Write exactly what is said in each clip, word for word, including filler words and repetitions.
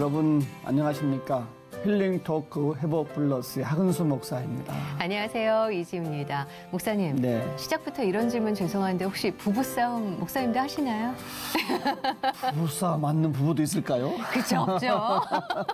여러분 안녕하십니까? 힐링 토크 회복 플러스의 하근수 목사입니다. 안녕하세요. 이지우입니다. 목사님, 네. 시작부터 이런 질문 죄송한데 혹시 부부싸움 목사님도 하시나요? 부부싸움 맞는 부부도 있을까요? 그렇죠, 없죠.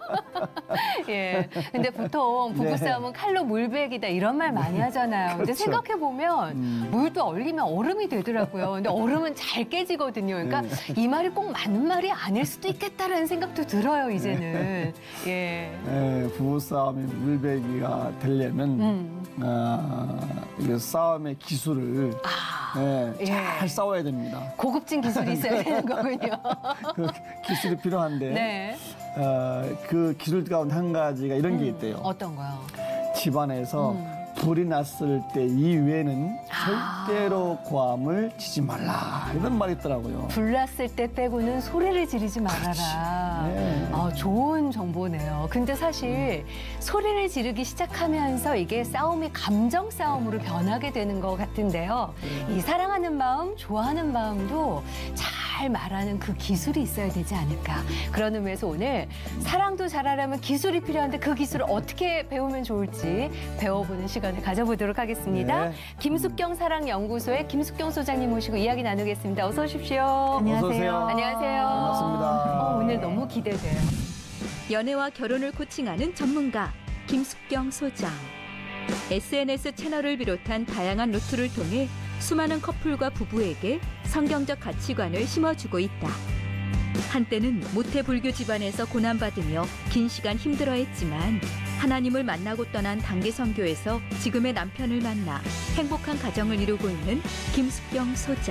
예. 근데 보통 부부싸움은 네. 칼로 물베기다 이런 말 많이 하잖아요. 근데 그렇죠. 생각해보면 음. 물도 얼리면 얼음이 되더라고요. 근데 얼음은 잘 깨지거든요. 그러니까 네. 이 말이 꼭 맞는 말이 아닐 수도 있겠다라는 생각도 들어요, 이제는. 예. 네, 부부싸움이 물베기가 되려면 음. 어, 이 싸움의 기술을 아, 네, 예. 잘 싸워야 됩니다. 고급진 기술이 있어야 되는 거군요. 그 기술이 필요한데 네. 어, 그 기술 가운데 한 가지가 이런 음, 게 있대요. 어떤 거요? 집안에서 음. 불이 났을 때 이외에는 아. 절대로 고함을 치지 말라 이런 말이 있더라고요. 불났을 때 빼고는 소리를 지르지 말아라. 네. 아, 좋은 정보네요. 근데 사실 소리를 지르기 시작하면서 이게 싸움이 감정 싸움으로 변하게 되는 것 같은데요. 이 사랑하는 마음, 좋아하는 마음도 잘 말하는 그 기술이 있어야 되지 않을까. 그런 의미에서 오늘 사랑도 잘하려면 기술이 필요한데 그 기술을 어떻게 배우면 좋을지 배워보는 시간을 가져보도록 하겠습니다. 네. 김숙경 사랑연구소의 김숙경 소장님 모시고 이야기 나누겠습니다. 어서 오십시오. 안녕하세요. 어서 오세요. 안녕하세요. 반갑습니다. 어, 오늘 너무 기대돼요. 연애와 결혼을 코칭하는 전문가 김숙경 소장. 에스엔에스 채널을 비롯한 다양한 루트를 통해 수많은 커플과 부부에게 성경적 가치관을 심어주고 있다. 한때는 모태 불교 집안에서 고난받으며 긴 시간 힘들어했지만 하나님을 만나고 떠난 단기 선교에서 지금의 남편을 만나 행복한 가정을 이루고 있는 김숙경 소장.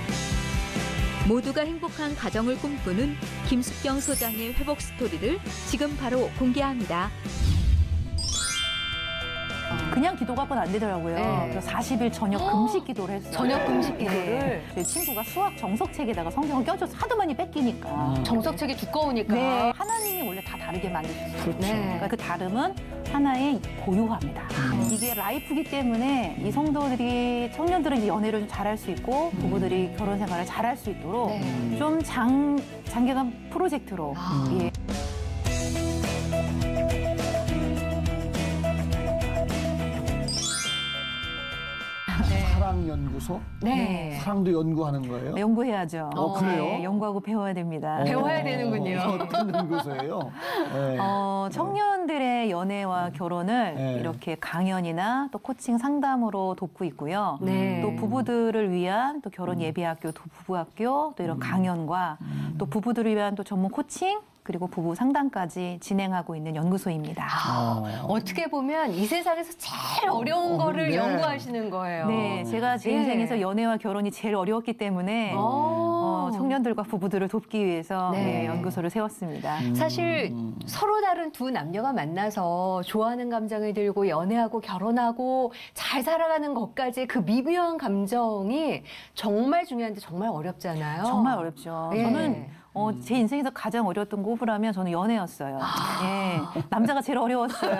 모두가 행복한 가정을 꿈꾸는 김숙경 소장의 회복 스토리를 지금 바로 공개합니다. 그냥 기도가 안 되더라고요. 네. 그래서 사십 일 저녁 금식 기도를 했어요. 저녁 금식 기도를? 네. 제 친구가 수학 정석책에다가 성경을 껴줘서 하도 많이 뺏기니까. 음. 정석책이 두꺼우니까. 네. 하나님이 원래 다 다르게 만드셨어요. 그렇죠. 네. 그러니까 그 다름은 하나의 고유합니다. 음. 이게 라이프기 때문에 이 성도들이, 청년들은 연애를 좀 잘할 수 있고 부부들이 결혼 생활을 잘할 수 있도록 네. 좀 장, 장기간 프로젝트로 아. 예. 사랑연구소? 네. 사랑도 연구하는 거예요? 연구해야죠. 어, 그래요? 네, 연구하고 배워야 됩니다. 어, 배워야 되는군요. 어떤 연구소예요? 네. 어, 청년들의 연애와 결혼을 네. 이렇게 강연이나 또 코칭 상담으로 돕고 있고요. 네. 또 부부들을 위한 또 결혼 예비학교, 또 부부학교, 또 이런 강연과 또 부부들을 위한 또 전문 코칭, 그리고 부부 상담까지 진행하고 있는 연구소입니다. 어. 어떻게 보면 이 세상에서 제일 어려운 어, 거를 네. 연구하시는 거예요. 네, 제가 제 예. 인생에서 연애와 결혼이 제일 어려웠기 때문에 어, 청년들과 부부들을 돕기 위해서 네. 네, 연구소를 세웠습니다. 음. 사실 서로 다른 두 남녀가 만나서 좋아하는 감정이 들고 연애하고 결혼하고 잘 살아가는 것까지 그 미묘한 감정이 정말 중요한데 정말 어렵잖아요. 정말 어렵죠. 예. 저는 어, 제 인생에서 가장 어려웠던 거 호불하면 저는 연애였어요. 예, 남자가 제일 어려웠어요.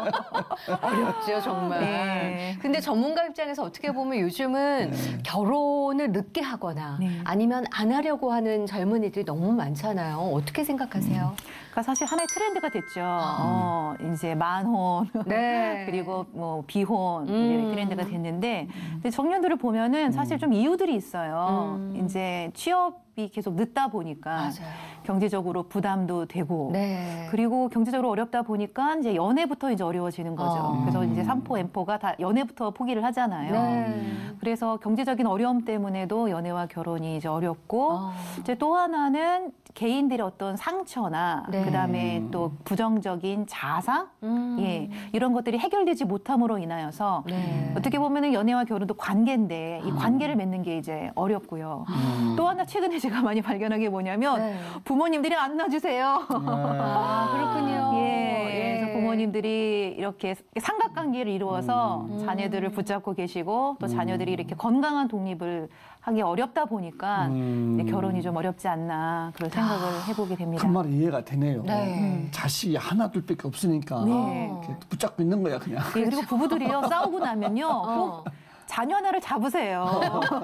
어렵죠, 정말. 네. 근데 전문가 입장에서 어떻게 보면 요즘은 네. 결혼을 늦게 하거나 네. 아니면 안 하려고 하는 젊은이들이 너무 많잖아요. 어떻게 생각하세요? 그러니까 사실 하나의 트렌드가 됐죠. 어, 이제 만혼, 네. 그리고 뭐 비혼 음. 이제 트렌드가 됐는데, 근데 청년들을 보면은 사실 좀 이유들이 있어요. 음. 이제 취업이 계속 늦다 보니까 맞아요. 경제적으로 부담도 되고. 네. 그리고 경제적으로 어렵다 보니까 이제 연애부터 이제 어려워지는 거죠. 어. 그래서 이제 삼포, 엠포가 다 연애부터 포기를 하잖아요. 네. 그래서 경제적인 어려움 때문에도 연애와 결혼이 이제 어렵고, 어. 이제 또 하나는 개인들의 어떤 상처나 네. 그다음에 또 부정적인 자상, 음. 예, 이런 것들이 해결되지 못함으로 인하여서 네. 어떻게 보면은 연애와 결혼도 관계인데 이 관계를 맺는 게 이제 어렵고요. 음. 또 하나 최근에 제가 많이 발견한 게 뭐냐면 네. 부모님들이 안 놔주세요. 아, 그렇군요. 예, 그래서 부모님들이 이렇게 삼각관계를 이루어서 음. 자녀들을 붙잡고 계시고 또 자녀들이 이렇게 건강한 독립을 하기 어렵다 보니까 음. 이제 결혼이 좀 어렵지 않나 그런 생각을 해보게 됩니다. 그 말이 이해가 되네요. 네. 자식이 하나 둘밖에 없으니까 네. 이렇게 붙잡고 있는 거야 그냥. 네, 그리고 부부들이요 싸우고 나면요 어. 꼭 자녀 하나를 잡으세요.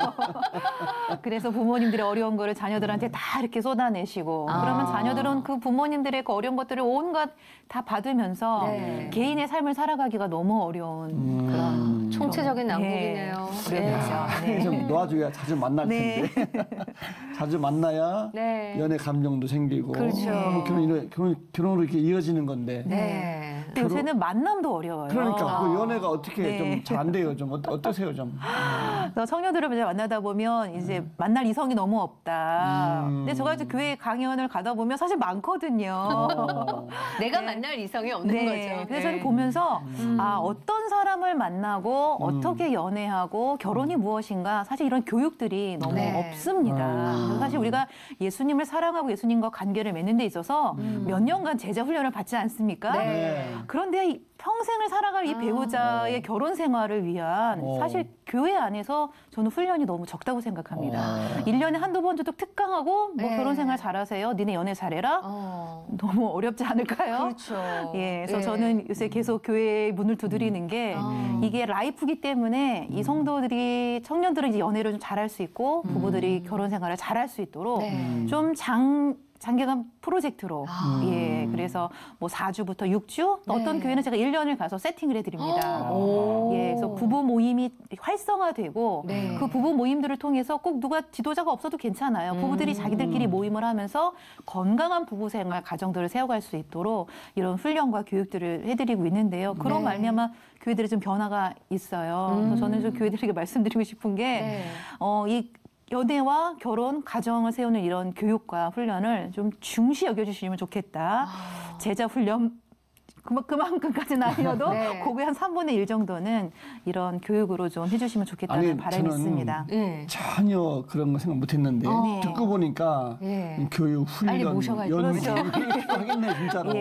그래서 부모님들의 어려운 거를 자녀들한테 다 이렇게 쏟아내시고 아. 그러면 자녀들은 그 부모님들의 그 어려운 것들을 온갖 다 받으면서 네. 개인의 삶을 살아가기가 너무 어려운 음. 그런 총체적인 그런- 난국이네요. 그렇죠. 네. 좀 놓아줘야 자주 만날 네. 텐데 자주 만나야 네. 연애 감정도 생기고 그렇죠. 뭐 결혼 이런 결혼 결혼으로 이렇게 이어지는 건데 네. 근데 요새는 만남도 어려워요. 그러니까 그 연애가 어떻게 네. 좀 잘 안 돼요. 좀 어떠, 어떠세요 좀? 그래서 청년들을 이제 만나다 보면 이제 만날 이성이 너무 없다. 음. 근데 제가 이제 교회 강연을 가다 보면 사실 많거든요. 어. 내가 만날 이성이 없는 네. 거죠. 그래서 저는 네. 보면서 음. 아 어떤 사람을 만나고 음. 어떻게 연애하고 결혼이 무엇인가 사실 이런 교육들이 너무 네. 없습니다. 아. 그래서 사실 우리가 예수님을 사랑하고 예수님과 관계를 맺는 데 있어서 음. 몇 년간 제자 훈련을 받지 않습니까? 네. 그런데 이 평생을 살아갈 이 아. 배우자의 결혼 생활을 위한 어. 사실 교회 안에서 저는 훈련이 너무 적다고 생각합니다. 어. 일 년에 한두 번 정도 특강하고 뭐 네. 결혼 생활 잘하세요. 니네 연애 잘해라. 어. 너무 어렵지 않을까요? 그렇죠. 예, 그래서 예. 저는 요새 계속 교회의 문을 두드리는 게 아. 이게 라이프기 때문에 이 성도들이 청년들은 이제 연애를 좀 잘할 수 있고 부부들이 결혼 생활을 잘할 수 있도록 네. 음. 좀 장 장기간 프로젝트로 아. 예 그래서 뭐 사 주부터 육 주 네. 어떤 교회는 제가 일 년을 가서 세팅을 해드립니다. 오. 예, 그래서 부부 모임이 활성화되고 네. 그 부부 모임들을 통해서 꼭 누가 지도자가 없어도 괜찮아요. 부부들이 음. 자기들끼리 모임을 하면서 건강한 부부 생활, 가정들을 세워갈 수 있도록 이런 훈련과 교육들을 해드리고 있는데요. 그런 네. 말미암아 교회들이 좀 변화가 있어요. 음. 그래서 저는 좀 교회들에게 말씀드리고 싶은 게 네. 어, 이 연애와 결혼, 가정을 세우는 이런 교육과 훈련을 좀 중시 여겨주시면 좋겠다. 아. 제자 훈련 그만, 그만큼까지는 아니어도 네. 그거의 한 삼분의 일 정도는 이런 교육으로 좀 해주시면 좋겠다는 아니, 바람이 저는 있습니다. 네. 전혀 그런 거 생각 못했는데 어. 듣고 보니까 예. 교육 빨리 훈련 모셔가지고. 연구 그렇죠. 이게 필요하겠네 진짜로.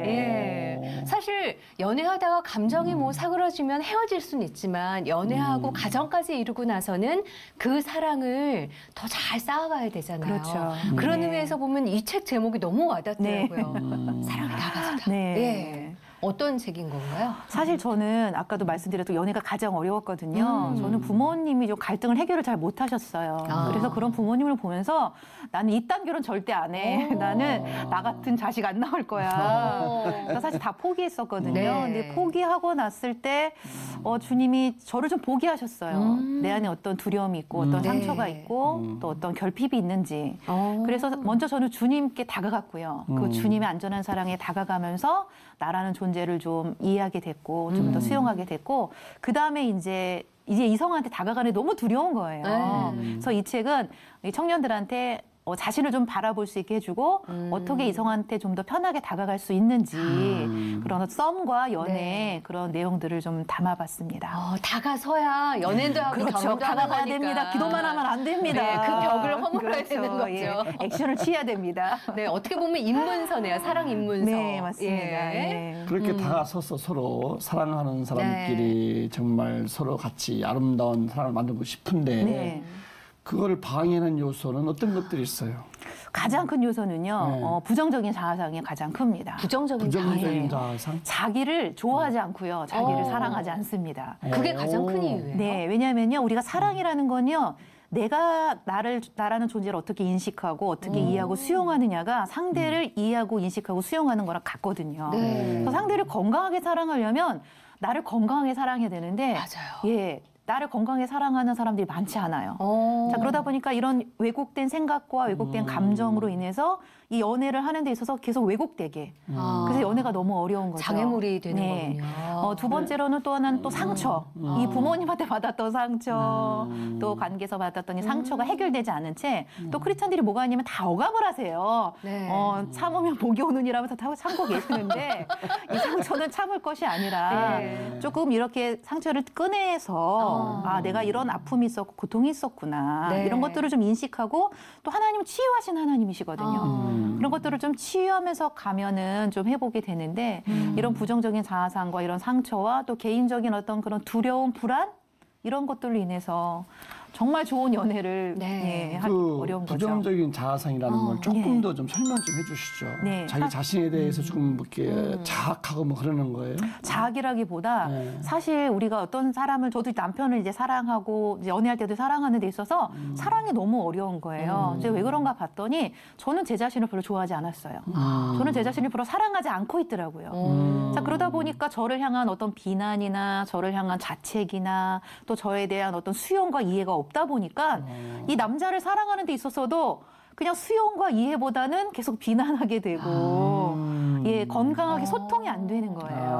예. 예. 사실 연애하다가 감정이 뭐 사그러지면 헤어질 수는 있지만 연애하고 음. 가정까지 이루고 나서는 그 사랑을 더 잘 쌓아가야 되잖아요. 그렇죠. 그런 네. 의미에서 보면 이 책 제목이 너무 와닿더라고요. 음. 사랑이 다가서다. 네. 예. 어떤 책인 건가요? 사실 저는 아까도 말씀드렸던 연애가 가장 어려웠거든요. 음. 저는 부모님이 좀 갈등을 해결을 잘 못하셨어요. 아. 그래서 그런 부모님을 보면서 나는 이딴 결혼 절대 안 해. 오. 나는 나 같은 자식 안 나올 거야. 그래서 사실 다 포기했었거든요. 네. 근데 포기하고 났을 때 어, 주님이 저를 좀 보게 하셨어요. 음. 내 안에 어떤 두려움이 있고 어떤 음. 상처가 네. 있고 음. 또 어떤 결핍이 있는지. 어. 그래서 먼저 저는 주님께 다가갔고요. 그 음. 주님의 안전한 사랑에 다가가면서 나라는 존재를 좀 이해하게 됐고 좀 더 음. 수용하게 됐고 그 다음에 이제 이제 이성한테 다가가는 게 너무 두려운 거예요. 네. 그래서 이 책은 이 청년들한테 어, 자신을 좀 바라볼 수 있게 해주고 음. 어떻게 이성한테 좀 더 편하게 다가갈 수 있는지 음. 그런 썸과 연애 네. 그런 내용들을 좀 담아봤습니다. 어, 다가서야 연애도 하고 그렇죠. 결혼도 하는 다가가야 거니까. 됩니다. 기도만 하면 안 됩니다. 네, 그 벽을 허물어야 그렇죠. 되는 거죠. 예, 액션을 취해야 됩니다. 네, 어떻게 보면 입문서네요. 사랑 입문서. 네, 맞습니다. 예. 예. 그렇게 음. 다가서서 서로 사랑하는 사람끼리 네. 정말 서로 같이 아름다운 사랑을 만들고 싶은데 네. 그거를 방해하는 요소는 어떤 것들이 있어요? 가장 큰 요소는요, 네. 어, 부정적인 자아상이 가장 큽니다. 부정적인 부정적인 자아. 자아상? 자기를 좋아하지 않고요, 자기를 어. 사랑하지 않습니다. 그게 오. 가장 큰 이유예요. 네, 왜냐하면요, 우리가 사랑이라는 건요, 내가 나를 나라는 존재를 어떻게 인식하고 어떻게 음. 이해하고 수용하느냐가 상대를 이해하고 인식하고 수용하는 거랑 같거든요. 네. 그래서 상대를 건강하게 사랑하려면 나를 건강하게 사랑해야 되는데, 맞아요. 예, 나를 건강하게 사랑하는 사람들이 많지 않아요. 어. 자, 그러다 보니까 이런 왜곡된 생각과 왜곡된 음. 감정으로 인해서 이 연애를 하는 데 있어서 계속 왜곡되게. 아. 그래서 연애가 너무 어려운 거죠. 장애물이 되는 네. 거군요. 어, 두 번째로는 또 하나는 또 상처. 음. 이 부모님한테 받았던 상처, 음. 또 관계에서 받았던 이 상처가 해결되지 않은 채 또 음. 크리스찬들이 뭐가 아니면 다 억압을 하세요. 네. 어, 참으면 복이 오느니라면서 다 참고 계시는데 이 상처는 참을 것이 아니라 네. 조금 이렇게 상처를 꺼내서 아. 아, 내가 이런 아픔이 있었고 고통이 있었구나. 네. 이런 것들을 좀 인식하고 또 하나님은 치유하신 하나님이시거든요. 아. 음. 그런 것들을 좀 치유하면서 가면은 좀 회복이 되는데 음. 이런 부정적인 자아상과 이런 상처와 또 개인적인 어떤 그런 두려움, 불안 이런 것들로 인해서 정말 좋은 연애를 네. 예, 하기 그 어려운 거죠. 부정적인 자아상이라는 어. 건 조금 네. 더 좀 설명 좀 해주시죠. 네. 자기 사- 자신에 대해서 조금 이렇게 음. 자학하고 뭐 그러는 거예요. 자학이라기보다 네. 사실 우리가 어떤 사람을 저도 남편을 이제 사랑하고 이제 연애할 때도 사랑하는 데 있어서 음. 사랑이 너무 어려운 거예요. 음. 이제 왜 그런가 봤더니 저는 제 자신을 별로 좋아하지 않았어요. 음. 저는 제 자신을 별로 사랑하지 않고 있더라고요. 음. 자, 그러다 보니까 저를 향한 어떤 비난이나 저를 향한 자책이나 또 저에 대한 어떤 수용과 이해가 없다 보니까 어. 이 남자를 사랑하는 데 있어서도 그냥 수용과 이해보다는 계속 비난하게 되고 음. 예, 건강하게 어. 소통이 안 되는 거예요. 아.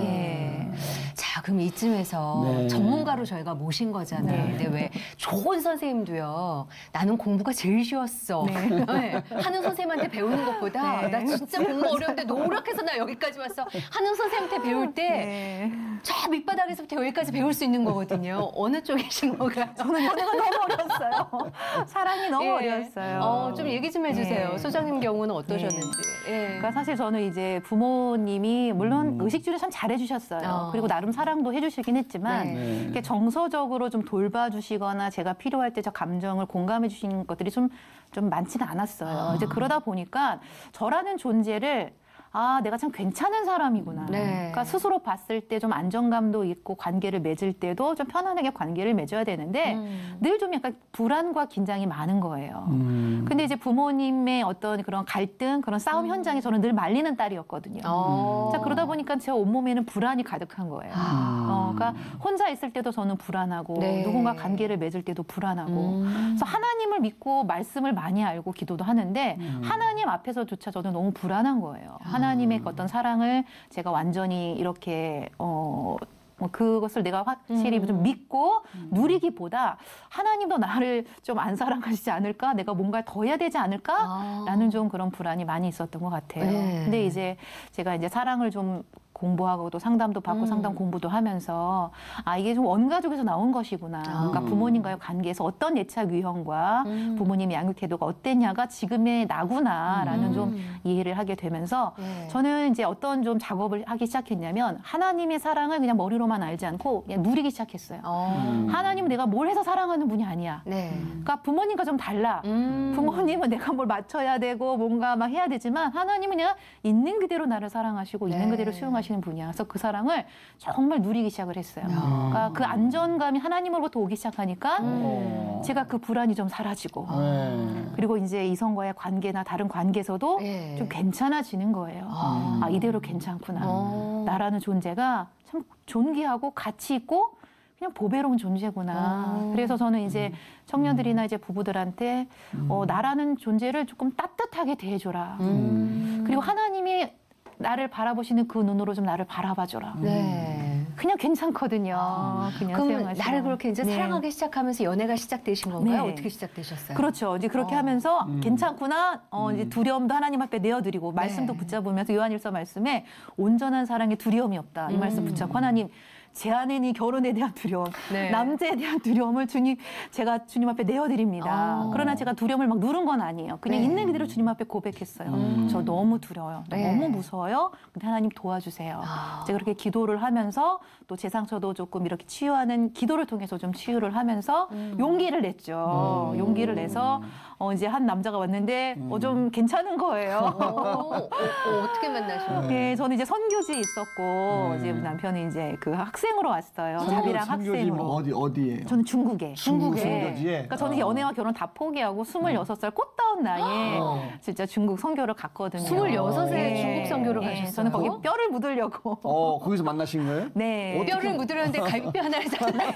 예. 자, 그럼 이쯤에서 네. 전문가로 저희가 모신 거잖아요. 네. 근데 왜 좋은 선생님도요. 나는 공부가 제일 쉬웠어. 네. 네. 하는 선생님한테 배우는 것보다 네. 나 진짜 공부 어려운데 노력해서 나 여기까지 왔어. 하는 선생님한테 배울 때 저 네. 밑바닥에서부터 여기까지 배울 수 있는 거거든요. 어느 쪽이신 건가요? 저는 연애가 너무 어려웠어요. 사랑이 너무 예. 어려웠어요. 어, 좀 얘기 좀 해주세요. 네. 소장님 경우는 어떠셨는지. 예. 그러니까 사실 저는 이제 부모님이 물론 음. 의식주를 참 잘해주셨어요. 어. 그리고 나름 사랑도 해주시긴 했지만 네. 네. 이렇게 정서적으로 좀 돌봐주시거나 제가 필요할 때 저 감정을 공감해 주시는 것들이 좀, 좀 많지는 않았어요. 아. 이제 그러다 보니까 저라는 존재를 아, 내가 참 괜찮은 사람이구나. 네. 그러니까 스스로 봤을 때 좀 안정감도 있고 관계를 맺을 때도 좀 편안하게 관계를 맺어야 되는데 음. 늘 좀 약간 불안과 긴장이 많은 거예요. 음. 근데 이제 부모님의 어떤 그런 갈등, 그런 싸움 현장에 저는 늘 말리는 딸이었거든요. 어. 자, 그러다 보니까 제 온몸에는 불안이 가득한 거예요. 아. 어, 그러니까 혼자 있을 때도 저는 불안하고 네. 누군가 관계를 맺을 때도 불안하고 음. 그래서 하나님을 믿고 말씀을 많이 알고 기도도 하는데 음. 하나님 앞에서조차 저는 너무 불안한 거예요. 하나님의 그 어떤 사랑을 제가 완전히 이렇게 어, 뭐 그것을 내가 확실히 음. 좀 믿고 누리기보다 하나님도 나를 좀 안 사랑하시지 않을까? 내가 뭔가 더 해야 되지 않을까? 아. 라는 좀 그런 불안이 많이 있었던 것 같아요. 네. 근데 이제 제가 이제 사랑을 좀 공부하고 또 상담도 받고 음. 상담 공부도 하면서 아 이게 좀 원가족에서 나온 것이구나. 그러니까 음. 부모님과의 관계에서 어떤 애착 유형과 음. 부모님의 양육 태도가 어땠냐가 지금의 나구나라는 음. 좀 이해를 하게 되면서 네. 저는 이제 어떤 좀 작업을 하기 시작했냐면 하나님의 사랑을 그냥 머리로만 알지 않고 그냥 누리기 시작했어요. 어. 음. 하나님은 내가 뭘 해서 사랑하는 분이 아니야. 네. 그러니까 부모님과 좀 달라. 음. 부모님은 내가 뭘 맞춰야 되고 뭔가 막 해야 되지만 하나님은 그냥 있는 그대로 나를 사랑하시고 네. 있는 그대로 수용하시는 분이야. 그래서 그 사랑을 정말 누리기 시작을 했어요. 야. 그러니까 그 안전감이 하나님으로부터 오기 시작하니까 음. 제가 그 불안이 좀 사라지고 네. 그리고 이제 이성과의 관계나 다른 관계에서도 네. 좀 괜찮아지는 거예요. 아. 아, 이대로 괜찮구나. 어. 나라는 존재가 참 존귀하고 가치 있고 그냥 보배로운 존재구나. 어. 그래서 저는 이제 청년들이나 이제 부부들한테 음. 어, 나라는 존재를 조금 따뜻하게 대해줘라. 음. 그리고 하나님이 나를 바라보시는 그 눈으로 좀 나를 바라봐줘라. 네. 그냥 괜찮거든요. 그냥 그럼 수용하시면. 나를 그렇게 이제 네. 사랑하기 시작하면서 연애가 시작되신 건가요? 네. 어떻게 시작되셨어요? 그렇죠. 이제 그렇게 어. 하면서 음. 괜찮구나. 어, 이제 음. 두려움도 하나님 앞에 내어드리고 말씀도 네. 붙잡으면서 요한일서 말씀에 온전한 사랑에 두려움이 없다. 이 말씀 음. 붙잡고 하나님 제 안에 이 결혼에 대한 두려움, 네. 남자에 대한 두려움을 주님 제가 주님 앞에 내어드립니다. 어. 그러나 제가 두려움을 막 누른 건 아니에요. 그냥 네. 있는 그대로 주님 앞에 고백했어요. 음. 저 너무 두려워요. 네. 너무 무서워요. 근데 하나님 도와주세요. 아. 제가 그렇게 기도를 하면서 또 제 상처도 조금 이렇게 치유하는 기도를 통해서 좀 치유를 하면서 음. 용기를 냈죠. 음. 용기를 내서 어, 이제 한 남자가 왔는데 어, 좀 괜찮은 거예요. 어, 어, 어, 어떻게 만나셨어요? 예, 저는 이제 선교지에 있었고 네. 이제 남편이 이제 그 학생으로 왔어요. 선교- 자비랑 선교지 학생으로. 뭐 어디 어디예요? 저는 중국에. 중국 중국에. 선교지에. 그러니까 저는 어. 연애와 결혼 다 포기하고 스물여섯 살 꽃다운 나이에 어. 진짜 중국 선교를 갔거든요. 스물여섯에 예. 중국 선교를 예, 가셨어요? 저는 거기 뼈를 묻으려고. 어 거기서 만나신 거예요? 네. 어떻게- 뼈를 묻으려는데 갈비뼈 하나를 샀나요?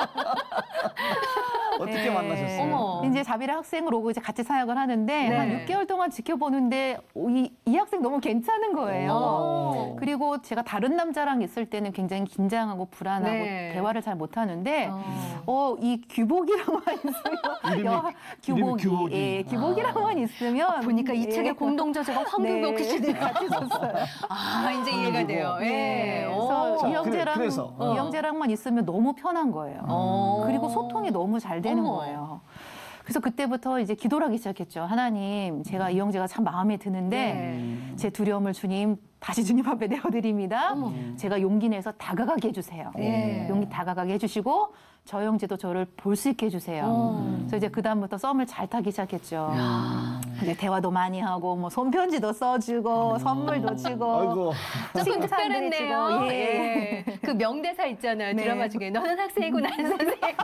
어떻게 네. 만나셨어요? 어머. 이제 자비랑 학생을 오고 이제 같이 사역을 하는데 네. 한 육 개월 동안 지켜보는데 이, 이 학생 너무 괜찮은 거예요. 오. 그리고 제가 다른 남자랑 있을 때는 굉장히 긴장하고 불안하고 네. 대화를 잘 못하는데 어. 어, 이 규복이랑만 있으면 이름이- 여- 이름이 규복이, 규복이. 예, 규복이랑만 있으면 보니까 이 예. 책의 공동저자가 황규복 네. 씨네요. 같이 썼어요. 아, 이제 이해가 돼요. 예. 네. 오. 그래서 자, 이 형제랑 그래, 그래서. 이 형제랑만 있으면 너무 편한 거예요. 어. 그리고 소통이 너무 잘 되는 어머. 거예요. 그래서 그때부터 이제 기도를 하기 시작했죠. 하나님, 제가 이영재가 참 마음에 드는데 네. 제 두려움을 주님 다시 주님 앞에 내어드립니다. 어머. 제가 용기 내서 다가가게 해주세요. 네. 용기 다가가게 해주시고 저 형제도 저를 볼 수 있게 해주세요. 어. 그래서 이제 그 다음부터 썸을 잘 타기 시작했죠. 야. 이제 대화도 많이 하고 뭐 손편지도 써주고 선물도 주고 아이고. 조금 칭찬들이 특별했네요. 주고, 예. 예. 그 명대사 있잖아요. 네. 드라마 중에 너는 학생이고 나는 선생이고.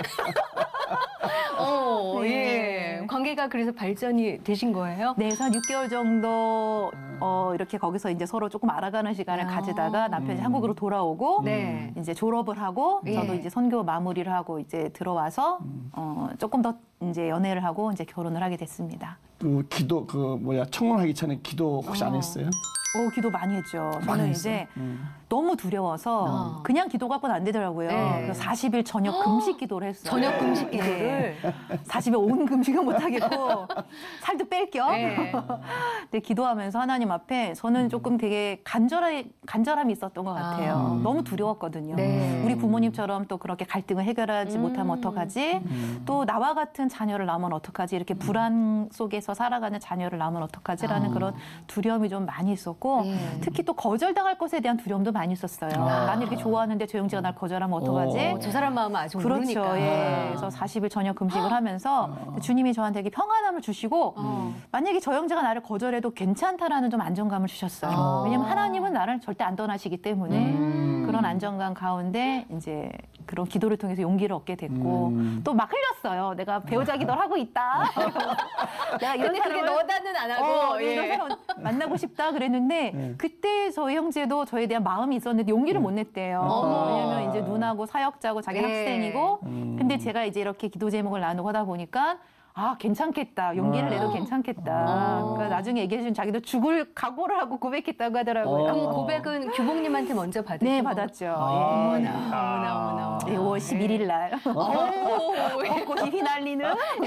어, 네. 예. 관계가 그래서 발전이 되신 거예요? 네, 그래서 한 육 개월 정도 어, 이렇게 거기서 이제 서로 조금 알아가는 시간을 야. 가지다가 남편이 음. 한국으로 돌아오고 네. 이제 졸업을 하고 예. 저도 이제 선교 마무리를 하고 이제 들어와서 어, 조금 더 이제 연애를 하고 이제 결혼을 하게 됐습니다. 그 기도 그 뭐야 청혼하기 전에 기도 혹시 안 어. 했어요? 오, 기도 많이 했죠. 많이 저는 했어요? 이제 음. 너무 두려워서 어. 그냥 기도 갖고는 안 되더라고요. 네. 그래서 사십 일 저녁 금식 기도를 했어요. 저녁 금식 기도를. 사십 일 온 금식은 못 하겠고 살도 뺄 겸. 네. 근데 기도하면서 하나님 앞에 저는 조금 되게 간절한 간절함이 있었던 것 같아요. 아. 너무 두려웠거든요. 네. 우리 부모님처럼 또 그렇게 갈등을 해결하지 음. 못하면 어떡하지? 음. 또 나와 같은 자녀를 낳으면 어떡하지? 이렇게 불안 속에서 살아가는 자녀를 낳으면 어떡하지라는 아. 그런 두려움이 좀 많이 있었고 예. 특히 또 거절당할 것에 대한 두려움도 많이 있었어요. 아. 나는 이렇게 좋아하는데 조영지가 날 거절하면 어떡하지? 어. 어, 저 사람 마음은 아직 그렇죠. 모르니까. 예. 그래서 사십 일 저녁 금식을 하면서 어. 주님이 저한테 되게 평안함을 주시고 어. 만약에 저 형제가 나를 거절해도 괜찮다라는 좀 안정감을 주셨어요. 어. 왜냐면 하나님은 나를 절대 안 떠나시기 때문에 음. 그런 안정감 가운데 이제 그런 기도를 통해서 용기를 얻게 됐고 음. 또 막 흘렸어요. 내가 배우자 기도를 하고 있다. 내가 이런 근데 그게 사람을 너다는 안 하고. 어, 예. 이런 사람 만나고 싶다 그랬는데 네. 그때 저희 형제도 저에 대한 마음이 있었는데 용기를 못 냈대요. 어머. 왜냐면 이제 누나고 사역자고 자기 네. 학생이고 음. 근데 제가 이제 이렇게 기도 제목을 나누고 하다 보니까 아 괜찮겠다. 용기를 아. 내도 괜찮겠다. 어. 그러니까 나중에 얘기해 준 자기도 죽을 각오를 하고 고백했다고 하더라고요. 어. 그 고백은 교복님한테 먼저 받으신 네 건가요? 받았죠. 아. 어머나, 어머나, 어머나. 예. 네, 오월 십일 일 날 오, 예. 벚꽃이 휘날리는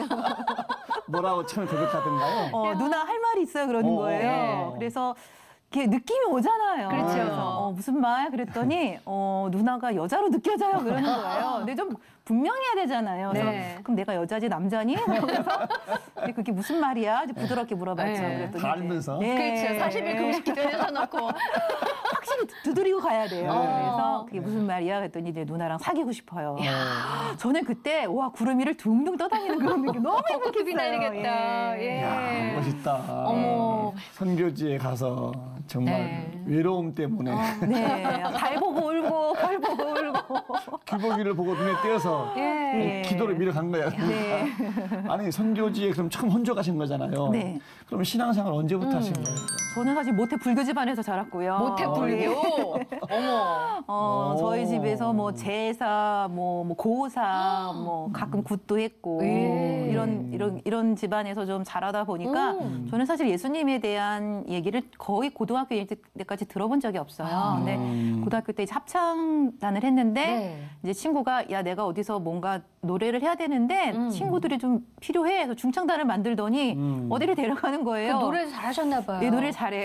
뭐라고 처음에 고백하던가요? 어, 누나 할 말이 있어요 그러는 어. 거예요. 네. 그래서 이게 느낌이 오잖아요. 그렇죠. 그래서 어, 무슨 말 그랬더니 어, 누나가 여자로 느껴져요 그러는 거예요. 근데 좀 분명해야 되잖아요. 그래서 네. 그럼 내가 여자지 남자니? 그래서 근데 그게 무슨 말이야? 이제 부드럽게 물어봤죠. 네. 그랬더니 다 이제 알면서? 그렇죠. 사십 일 금식 기도해서 놓고. 확실히 두드리고 가야 돼요. 어. 그래서 그게 무슨 말이야? 그랬더니 이제 누나랑 사귀고 싶어요. 어. 저는 그때 와 구름 위를 둥둥 떠다니는 그런 느낌 너무 벚꽃이 행복했어요. 날리겠다. 예. 야, 멋있다. 어머. 선교지에 가서 정말 네. 외로움 때문에 네, 달 보고 울고 별 보고 울고. 기복이를 보고 눈에 띄어서 예. 기도를 밀어간 거야. 네. 아니 선교지에 그럼 처음 혼자 가신 거잖아요. 네. 그럼 신앙생활 언제부터 하신 거예요? 저는 사실 모태 불교 집안에서 자랐고요. 모태 불교. 어머. 어, 오. 저희 집에서 뭐 제사, 뭐, 뭐 고사, 뭐 가끔 굿도 했고 예. 이런 이런 이런 집안에서 좀 자라다 보니까 음. 저는 사실 예수님에 대한 얘기를 거의 고등학교 때까지 들어본 적이 없어요. 아. 근데 음. 고등학교 때 이제 합창단을 했는데 네. 이제 친구가 야 내가 어디서 뭔가 노래를 해야 되는데 음. 친구들이 좀 필요해 해서 중창단을 만들더니 음. 어디를 데려가는 그 거예요. 노래 잘하셨나 봐요. 네, 노래를 잘해요.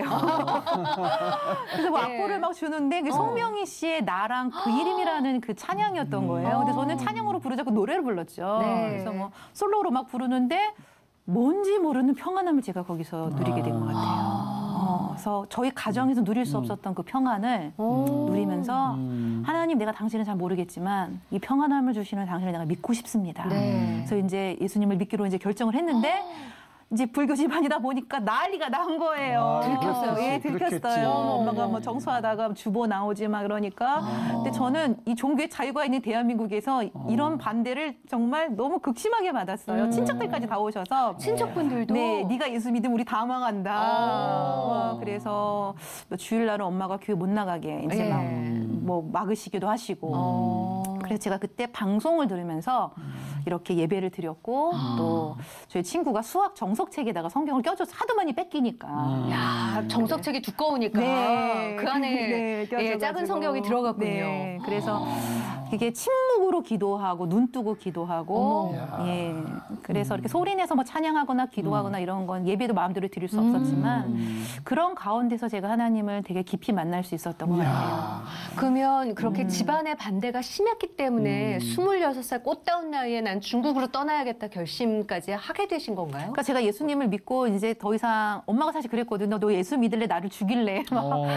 그래서 뭐 네. 악보를 막 주는데 그 어. 송명희 씨의 나랑 그 이름이라는 그 찬양이었던 거예요. 근데 저는 찬양으로 부르자고 노래를 불렀죠. 네. 그래서 뭐 솔로로 막 부르는데 뭔지 모르는 평안함을 제가 거기서 누리게 된 것 같아요. 어, 그래서 저희 가정에서 누릴 수 없었던 그 평안을 오. 누리면서 음. 하나님 내가 당신을 잘 모르겠지만 이 평안함을 주시는 당신을 내가 믿고 싶습니다. 네. 그래서 이제 예수님을 믿기로 이제 결정을 했는데 이제 불교 집안이다 보니까 난리가 난 거예요. 아, 들켰어요. 그렇겠지, 예, 그렇겠지. 들켰어요. 엄마가 어머. 뭐 정수하다가 주보 나오지 막 그러니까. 아. 근데 저는 이 종교의 자유가 있는 대한민국에서 이런 반대를 정말 너무 극심하게 받았어요. 음. 친척들까지 다 오셔서. 친척분들도. 네, 네가 예수 믿으면 우리 다 망한다. 아. 어, 그래서 뭐 주일날은 엄마가 교회 못 나가게 이제 예. 막 뭐 막으시기도 하시고. 어. 그래서 제가 그때 방송을 들으면서 이렇게 예배를 드렸고 또 저희 친구가 수학 정석책에다가 성경을 껴줘서 하도 많이 뺏기니까. 음. 야, 정석책이 두꺼우니까 네. 그 안에 네, 예, 껴줘가지고. 작은 성경이 들어갔군요. 네, 그래서 이게 침묵 한국어로 기도하고 눈 뜨고 기도하고 어머. 예 그래서 이렇게 소리내서 뭐 찬양하거나 기도하거나 이런 건 예배도 마음대로 드릴 수 없었지만 음. 그런 가운데서 제가 하나님을 되게 깊이 만날 수 있었던 것 같아요. 이야. 그러면 그렇게 음. 집안의 반대가 심했기 때문에 음. 스물여섯 살 꽃다운 나이에 난 중국으로 떠나야겠다 결심까지 하게 되신 건가요? 그러니까 제가 예수님을 믿고 이제 더 이상 엄마가 사실 그랬거든요. 너 예수 믿을래? 나를 죽일래? 막 어.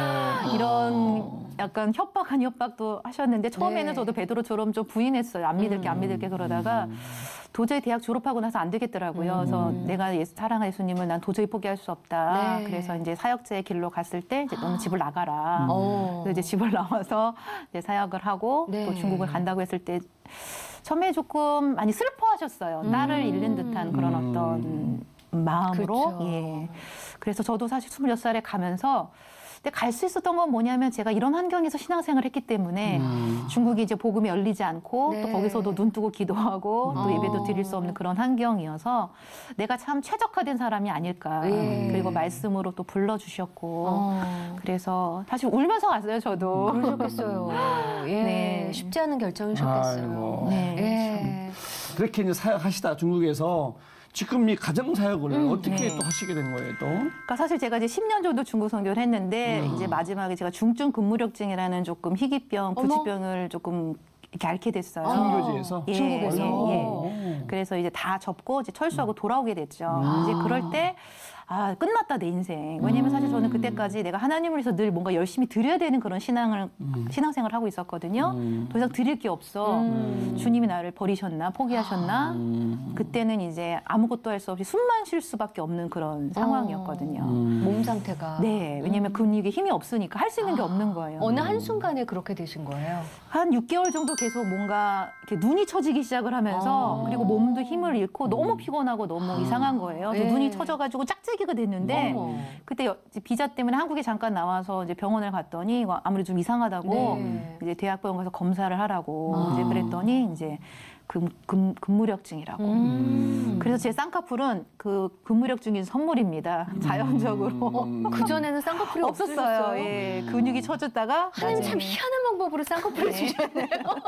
이런 약간 협박한 협박도 하셨는데 처음에는 네. 저도 베드로처럼 좀 부인했어요. 안 믿을게 안 믿을게 그러다가 도저히 대학 졸업하고 나서 안 되겠더라고요. 그래서 내가 예수, 사랑하는 예수님을 난 도저히 포기할 수 없다. 네. 그래서 이제 사역자의 길로 갔을 때 이제 너는 집을 나가라. 어. 그래서 이제 집을 나와서 이제 사역을 하고 네. 또 중국을 간다고 했을 때 처음에 조금 많이 슬퍼하셨어요. 딸을 잃는 듯한 그런 음. 어떤 마음으로. 그렇죠. 예. 그래서 저도 사실 스물여섯 살에 가면서 근데 갈 수 있었던 건 뭐냐면 제가 이런 환경에서 신앙생활을 했기 때문에 음. 중국이 이제 복음이 열리지 않고 네. 또 거기서도 눈 뜨고 기도하고 또 어. 예배도 드릴 수 없는 그런 환경이어서 내가 참 최적화된 사람이 아닐까. 예. 그리고 말씀으로 또 불러주셨고 어. 그래서 사실 울면서 갔어요, 저도. 그러셨겠어요. 예. 네. 쉽지 않은 결정이셨겠어요. 아이고. 네. 예. 그렇게 이제 사역하시다 중국에서 지금 이 가정 사역을 음, 어떻게 네. 또 하시게 된 거예요, 또? 그러니까 사실 제가 이제 십 년 정도 중국 선교를 했는데 음. 이제 마지막에 제가 중증 근무력증이라는 조금 희귀병, 어머. 부치병을 조금 이렇게 앓게 됐어요. 선교지에서? 예, 중국에서? 예, 예. 오. 그래서 이제 다 접고 이제 철수하고 돌아오게 됐죠. 음. 이제 그럴 때 아, 끝났다, 내 인생. 왜냐면 사실 저는 그때까지 내가 하나님을 위해서 늘 뭔가 열심히 드려야 되는 그런 신앙을, 음. 신앙생활을 하고 있었거든요. 음. 더 이상 드릴 게 없어. 음. 주님이 나를 버리셨나, 포기하셨나. 음. 그때는 이제 아무것도 할 수 없이 숨만 쉴 수밖에 없는 그런 상황이었거든요. 음. 몸 상태가. 네, 왜냐면 근육에 힘이 없으니까 할 수 있는 게 아. 없는 거예요. 어느 한순간에 그렇게 되신 거예요? 한 육 개월 정도 계속 뭔가 이렇게 눈이 처지기 시작을 하면서 아. 그리고 몸도 힘을 잃고 너무 피곤하고 너무 이상한 거예요. 그래서 네. 눈이 처져가지고 짝짝이가 됐는데 어머. 그때 여- 이제 비자 때문에 한국에 잠깐 나와서 이제 병원을 갔더니 이거 아무리 좀 이상하다고 네. 이제 대학병원 가서 검사를 하라고 아. 이제 그랬더니 이제 금, 금, 근무력증이라고. 음. 그래서 제 쌍꺼풀은 그 근무력증인 선물입니다. 자연적으로. 음. 그전에는 쌍꺼풀이 없었어요. 없었어요. 예, 근육이 처졌다가 하나님 참 나중에- 희한한 방법으로 쌍꺼풀을 네. 주셨네요.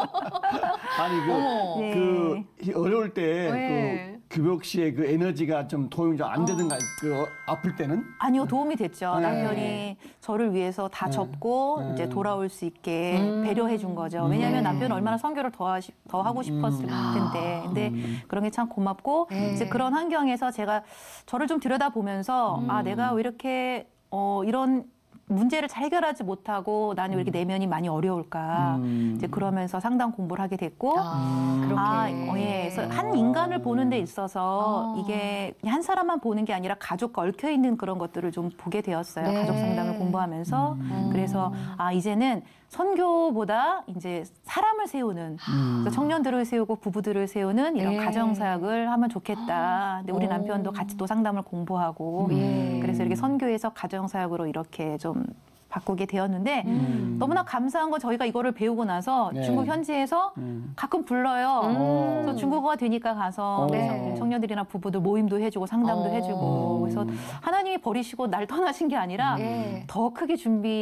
아니, 그, 어머. 네. 그 이- 어려울 때 네. 그 규벽 씨의 그 에너지가 좀 도움이 좀 안 되든가 그 어, 아플 때는 아니요, 도움이 됐죠. 네. 남편이 저를 위해서 다 네. 접고 네. 이제 돌아올 수 있게 음. 배려해 준 거죠. 음. 왜냐하면 네. 남편은 얼마나 선교를 더, 하시, 더 하고 싶었을 음. 텐데. 근데 음. 그런 게 참 고맙고 네. 이제 그런 환경에서 제가 저를 좀 들여다보면서 음. 아, 내가 왜 이렇게 어, 이런 문제를 잘 해결하지 못하고 나는 왜 이렇게 내면이 많이 어려울까. 음. 이제 그러면서 상당 공부를 하게 됐고 아, 그렇게. 아, 어, 예. 그래서 한 인간을 보는 데 있어서 아. 이게 한 사람만 보는 게 아니라 가족과 얽혀 있는 그런 것들을 좀 보게 되었어요. 네. 가족 상담을 공부하면서. 음. 그래서 아, 이제는 선교보다 이제 사람을 세우는 음. 그래서 청년들을 세우고 부부들을 세우는 이런 네. 가정 사역을 하면 좋겠다. 근데 우리 오. 남편도 같이 또 상담을 공부하고 예. 그래서 이렇게 선교에서 가정 사역으로 이렇게 좀 바꾸게 되었는데 음. 너무나 감사한 건 저희가 이거를 배우고 나서 네. 중국 현지에서 음. 가끔 불러요. 음. 그래서 중국어가 되니까 가서 네. 청년들이나 부부들 모임도 해주고 상담도 어. 해주고 그래서 하나님이 버리시고 날 떠나신 게 아니라 네. 더 크게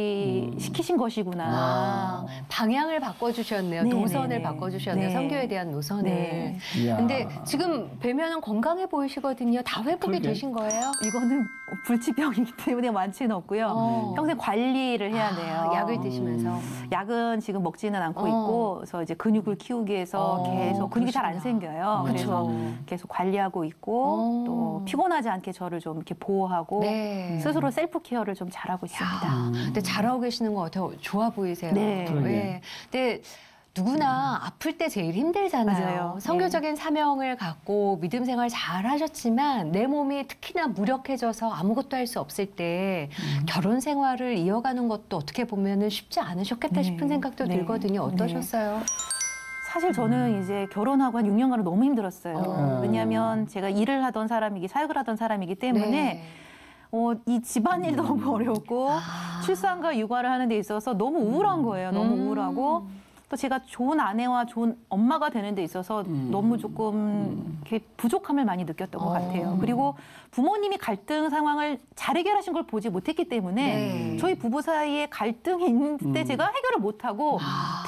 준비시키신 것이구나. 아, 방향을 바꿔주셨네요. 네, 노선을 네, 네. 바꿔주셨네요. 네. 선교에 대한 노선을. 네. 이야. 근데 지금 뵈면은 건강해 보이시거든요. 다 회복이 그러게. 되신 거예요? 이거는 불치병이기 때문에 완치는 없고요. 어. 평생 관리를 해야 돼요. 아, 약을 드시면서. 약은 지금 먹지는 않고 어. 있고 그래서 이제 근육을 키우기 위해서 어, 계속 근육이 잘 안 그러시구나. 생겨요. 그쵸. 그래서 계속 관리하고 있고 어. 또 피곤하지 않게 저를 좀 이렇게 보호하고 네. 스스로 셀프 케어를 좀 잘하고 있습니다. 근데 잘하고 계시는 것 같아요. 좋아 보이세요. 네. 그러게. 네. 근데 누구나 아플 때 제일 힘들잖아요. 맞아요. 선교적인 사명을 갖고 믿음 생활 잘 하셨지만 내 몸이 특히나 무력해져서 아무것도 할 수 없을 때 결혼 생활을 이어가는 것도 어떻게 보면 쉽지 않으셨겠다 네. 싶은 생각도 네. 들거든요. 어떠셨어요? 사실 저는 이제 결혼하고 한 육 년간은 너무 힘들었어요. 어. 왜냐하면 제가 일을 하던 사람이기 사역을 하던 사람이기 때문에 네. 어, 이 집안일도 너무 어려웠고 아. 출산과 육아를 하는 데 있어서 너무 우울한 거예요. 너무 음. 우울하고 또 제가 좋은 아내와 좋은 엄마가 되는 데 있어서 음. 너무 조금 이렇게 부족함을 많이 느꼈던 것 어. 같아요. 그리고 부모님이 갈등 상황을 잘 해결하신 걸 보지 못했기 때문에 네. 저희 부부 사이에 갈등이 있을 때 음. 제가 해결을 못하고 아.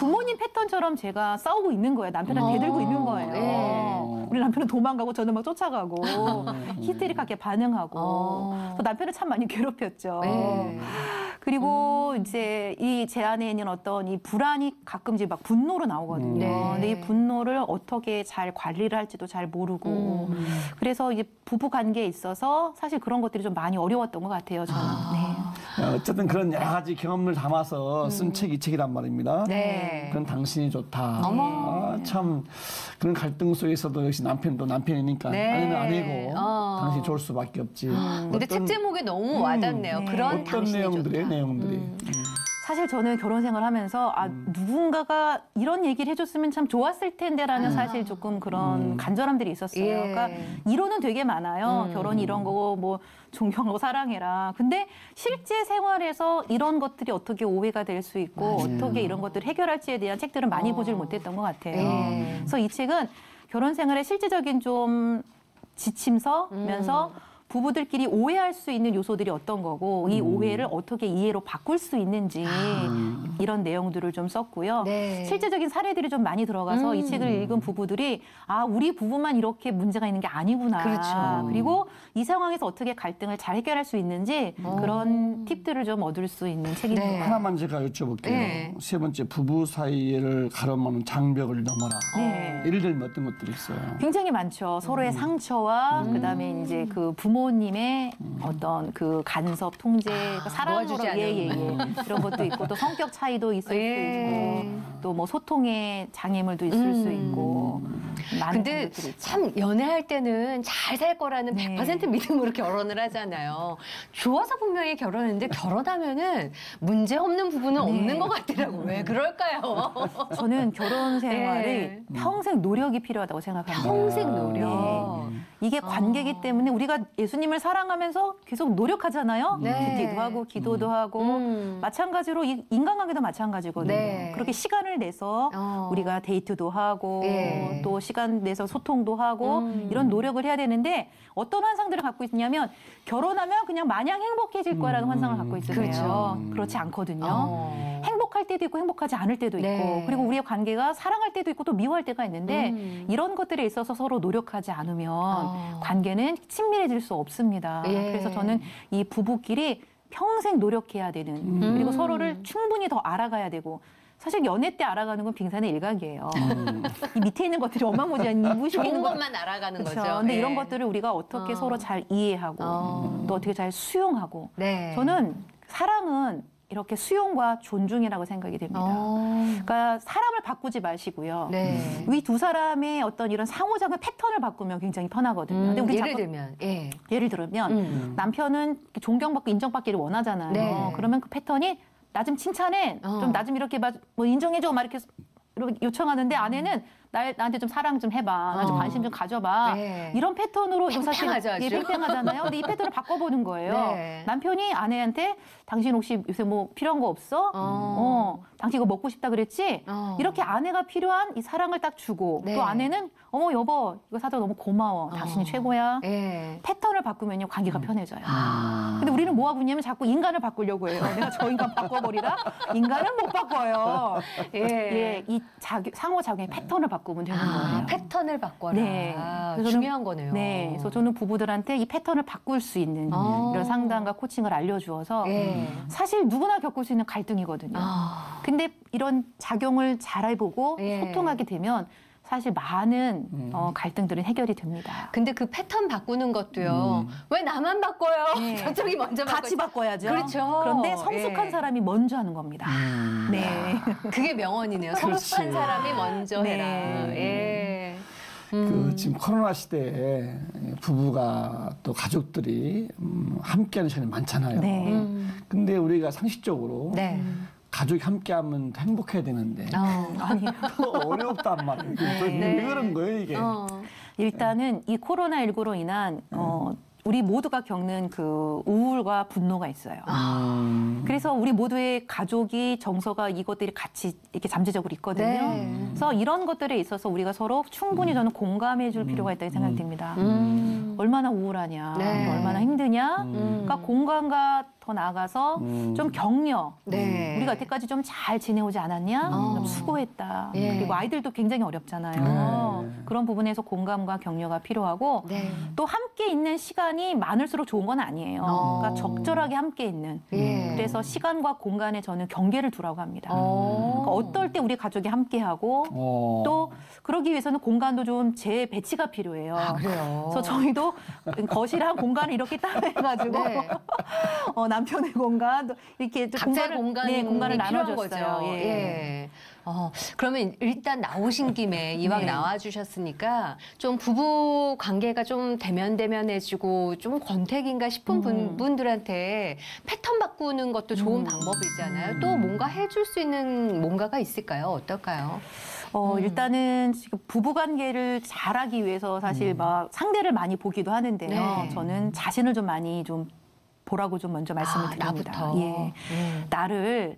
부모님 패턴처럼 제가 싸우고 있는 거예요. 남편한테 대들고 있는 거예요. 네. 우리 남편은 도망가고 저는 막 쫓아가고 히스테릭하게 반응하고 어. 또 남편을 참 많이 괴롭혔죠. 네. 그리고 이제 이 제 안에 있는 어떤 이 불안이 가끔 이제 막 분노로 나오거든요. 네. 근데 이 분노를 어떻게 잘 관리를 할지도 잘 모르고 음. 그래서 이제 부부 관계에 있어서 사실 그런 것들이 좀 많이 어려웠던 것 같아요. 저는. 네. 어쨌든 그런 여러 가지 경험을 담아서 쓴 책이 이 책이란 말입니다. 네. 그건 당신이 좋다. 어머. 아, 참 그런 갈등 속에서도 역시 남편도 남편이니까 네. 아내는 아내고 어. 당신이 좋을 수밖에 없지. 근데 책 제목이 너무 와닿네요. 네. 그런 어떤 당신이 내용들이에요, 좋다. 내용들이. 음. 사실 저는 결혼 생활하면서 아 누군가가 이런 얘기를 해줬으면 참 좋았을 텐데라는 사실 조금 그런 간절함들이 있었어요. 예. 그러니까 이론은 되게 많아요. 음. 결혼 이런 거고 뭐 존경하고 사랑해라. 근데 실제 생활에서 이런 것들이 어떻게 오해가 될 수 있고 어떻게 이런 것들을 해결할지에 대한 책들은 많이 어. 보질 못했던 것 같아요. 예. 그래서 이 책은 결혼 생활의 실제적인 좀 지침서면서 음. 부부들끼리 오해할 수 있는 요소들이 어떤 거고 이 오해를 어떻게 이해로 바꿀 수 있는지 이런 내용들을 좀 썼고요. 네. 실제적인 사례들이 좀 많이 들어가서 음. 이 책을 읽은 부부들이 아 우리 부부만 이렇게 문제가 있는 게 아니구나. 그렇죠. 그리고 이 상황에서 어떻게 갈등을 잘 해결할 수 있는지 어. 그런 팁들을 좀 얻을 수 있는 책입니다. 네. 하나만 제가 여쭤볼게요. 네. 세 번째, 부부 사이를 가로막는 장벽을 넘어라. 네. 예를 들면 어떤 것들이 있어요? 굉장히 많죠. 서로의 상처와 음. 그다음에 이제 그 부모님의 어떤 그 간섭, 통제, 그 사랑으로 놓아주지 않은. 예예예 이런 것도 있고 또 성격 차이도 있을 예. 수 있고 또 뭐 소통의 장애물도 있을 수 음. 있고 많은 근데 것들이 있죠. 참 연애할 때는 잘 살 거라는 네. 백 퍼센트 믿음으로 결혼을 하잖아요. 좋아서 분명히 결혼했는데 결혼하면은 문제 없는 부분은 네. 없는 것 같더라고. 왜 그럴까요? 저는 결혼 생활이 네. 평생 노력이 필요하다고 생각합니다. 평생 노력. 이게 관계이기 때문에 우리가 예수님을 사랑하면서 계속 노력하잖아요. 네. 듣기도 하고 기도도 하고 음. 마찬가지로 이 인간관계도 마찬가지거든요. 네. 그렇게 시간을 내서 어. 우리가 데이트도 하고 예. 또 시간 내서 소통도 하고 음. 이런 노력을 해야 되는데 어떤 환상들을 갖고 있냐면 결혼하면 그냥 마냥 행복해질 거라는 환상을 갖고 있어요. 그렇죠. 그렇지 않거든요. 어. 행복할 때도 있고 행복하지 않을 때도 있고 네. 그리고 우리의 관계가 사랑할 때도 있고 또 미워할 때가 있는데 음. 이런 것들에 있어서 서로 노력하지 않으면 어. 관계는 친밀해질 수 없습니다. 예. 그래서 저는 이 부부끼리 평생 노력해야 되는 음. 그리고 서로를 충분히 더 알아가야 되고 사실 연애 때 알아가는 건 빙산의 일각이에요. 이 밑에 있는 것들이 어마무지한 이부시고 좋은 있는 것 것만 알아가는 그렇죠. 거죠. 근데 예. 이런 것들을 우리가 어떻게 어. 서로 잘 이해하고 어. 또 어떻게 잘 수용하고 네. 저는 사랑은 이렇게 수용과 존중이라고 생각이 됩니다. 어. 그러니까 사람을 바꾸지 마시고요. 네. 이 두 사람의 어떤 이런 상호작용 패턴을 바꾸면 굉장히 편하거든요. 음, 근데 우리 예를 자꾸 들면, 예. 예를 들면 음. 남편은 존경받고 인정받기를 원하잖아요. 네. 그러면 그 패턴이 나 좀 칭찬해, 어. 좀 나 좀 이렇게 막 뭐 인정해줘, 막 이렇게 이렇게 요청하는데 아내는 나, 나한테 좀 사랑 좀 해봐, 나 좀 어. 관심 좀 가져봐. 네. 이런 패턴으로 이거 사실 팽팽하죠, 아주. 예, 팽팽하잖아요. 근데 이 패턴을 바꿔보는 거예요. 네. 남편이 아내한테 당신 혹시 요새 뭐 필요한 거 없어? 어. 어, 당신 이거 먹고 싶다 그랬지? 어. 이렇게 아내가 필요한 이 사랑을 딱 주고 네. 또 아내는 어머 여보 이거 사다 너무 고마워. 당신이 어. 최고야. 예. 패턴을 바꾸면요 관계가 편해져요. 아. 근데 우리는 뭐 하고 있냐면 자꾸 인간을 바꾸려고 해요. 내가 저 인간 바꿔버리라? 인간은 못 바꿔요. 예. 예, 이 상호작용의 패턴을 바꾸면 되는 아, 거예요. 패턴을 바꿔라. 네. 그래서 중요한 거네요. 네, 그래서 저는 부부들한테 이 패턴을 바꿀 수 있는 어. 이런 상담과 코칭을 알려주어서 예. 사실 누구나 겪을 수 있는 갈등이거든요. 아. 근데 이런 작용을 잘 해보고 예. 소통하게 되면 사실 많은 음. 어, 갈등들은 해결이 됩니다. 근데 그 패턴 바꾸는 것도요. 왜 나만 바꿔요? 네. 저쪽이 먼저 바꿔. 같이 바꿔야죠. 그렇죠. 그런데 성숙한 예. 사람이 먼저 하는 겁니다. 음. 네. 그게 명언이네요. 성숙한 그렇지. 사람이 먼저 네. 해라. 예. 그 지금 코로나 시대에 부부가 또 가족들이 음, 함께하는 시간이 많잖아요. 네. 음. 근데 우리가 상식적으로 네. 가족이 함께하면 더 행복해야 되는데 어. 아니, 어렵단 말이에요. 이게 왜 네. 그런 거예요 이게? 어. 일단은 이 코로나십구로 인한 어, 우리 모두가 겪는 그 우울과 분노가 있어요. 음. 그래서 우리 모두의 가족이 정서가 이것들이 같이 이렇게 잠재적으로 있거든요. 네. 그래서 이런 것들에 있어서 우리가 서로 충분히 저는 공감해 줄 필요가 있다고 생각됩니다. 음. 얼마나 우울하냐, 네. 얼마나 힘드냐. 음. 그러니까 공감과 더 나아가서 음. 좀 격려. 네. 우리가 여태까지 좀 잘 지내오지 않았냐? 어. 좀 수고했다. 예. 그리고 아이들도 굉장히 어렵잖아요. 네. 그런 부분에서 공감과 격려가 필요하고 네. 또 함께 있는 시간이 많을수록 좋은 건 아니에요. 어. 그러니까 적절하게 함께 있는. 예. 그래서 시간과 공간에 저는 경계를 두라고 합니다. 어. 그러니까 어떨 때 우리 가족이 함께하고 어. 또 그러기 위해서는 공간도 좀 재배치가 필요해요. 아, 그래요. 그래서 저희도 거실한 공간을 이렇게 따로해가지고 네. 어, 남편의 공간 또 이렇게 또 각자의 공간을, 공간이 네, 공간을 필요한 나눠줬어요. 거죠. 예. 예. 어, 그러면 일단 나오신 김에 이왕 네. 나와주셨으니까 좀 부부 관계가 좀 대면대면해지고 좀 권태기인가 싶은 분, 음. 분들한테 패턴 바꾸는 것도 좋은 음. 방법이잖아요. 또 뭔가 해줄 수 있는 뭔가가 있을까요? 어떨까요? 어, 음. 일단은 지금 부부 관계를 잘하기 위해서 사실 막 상대를 많이 보기도 하는데요. 네. 저는 자신을 좀 많이 좀 보라고 좀 먼저 말씀을 아, 드립니다. 나부터. 예. 예. 나를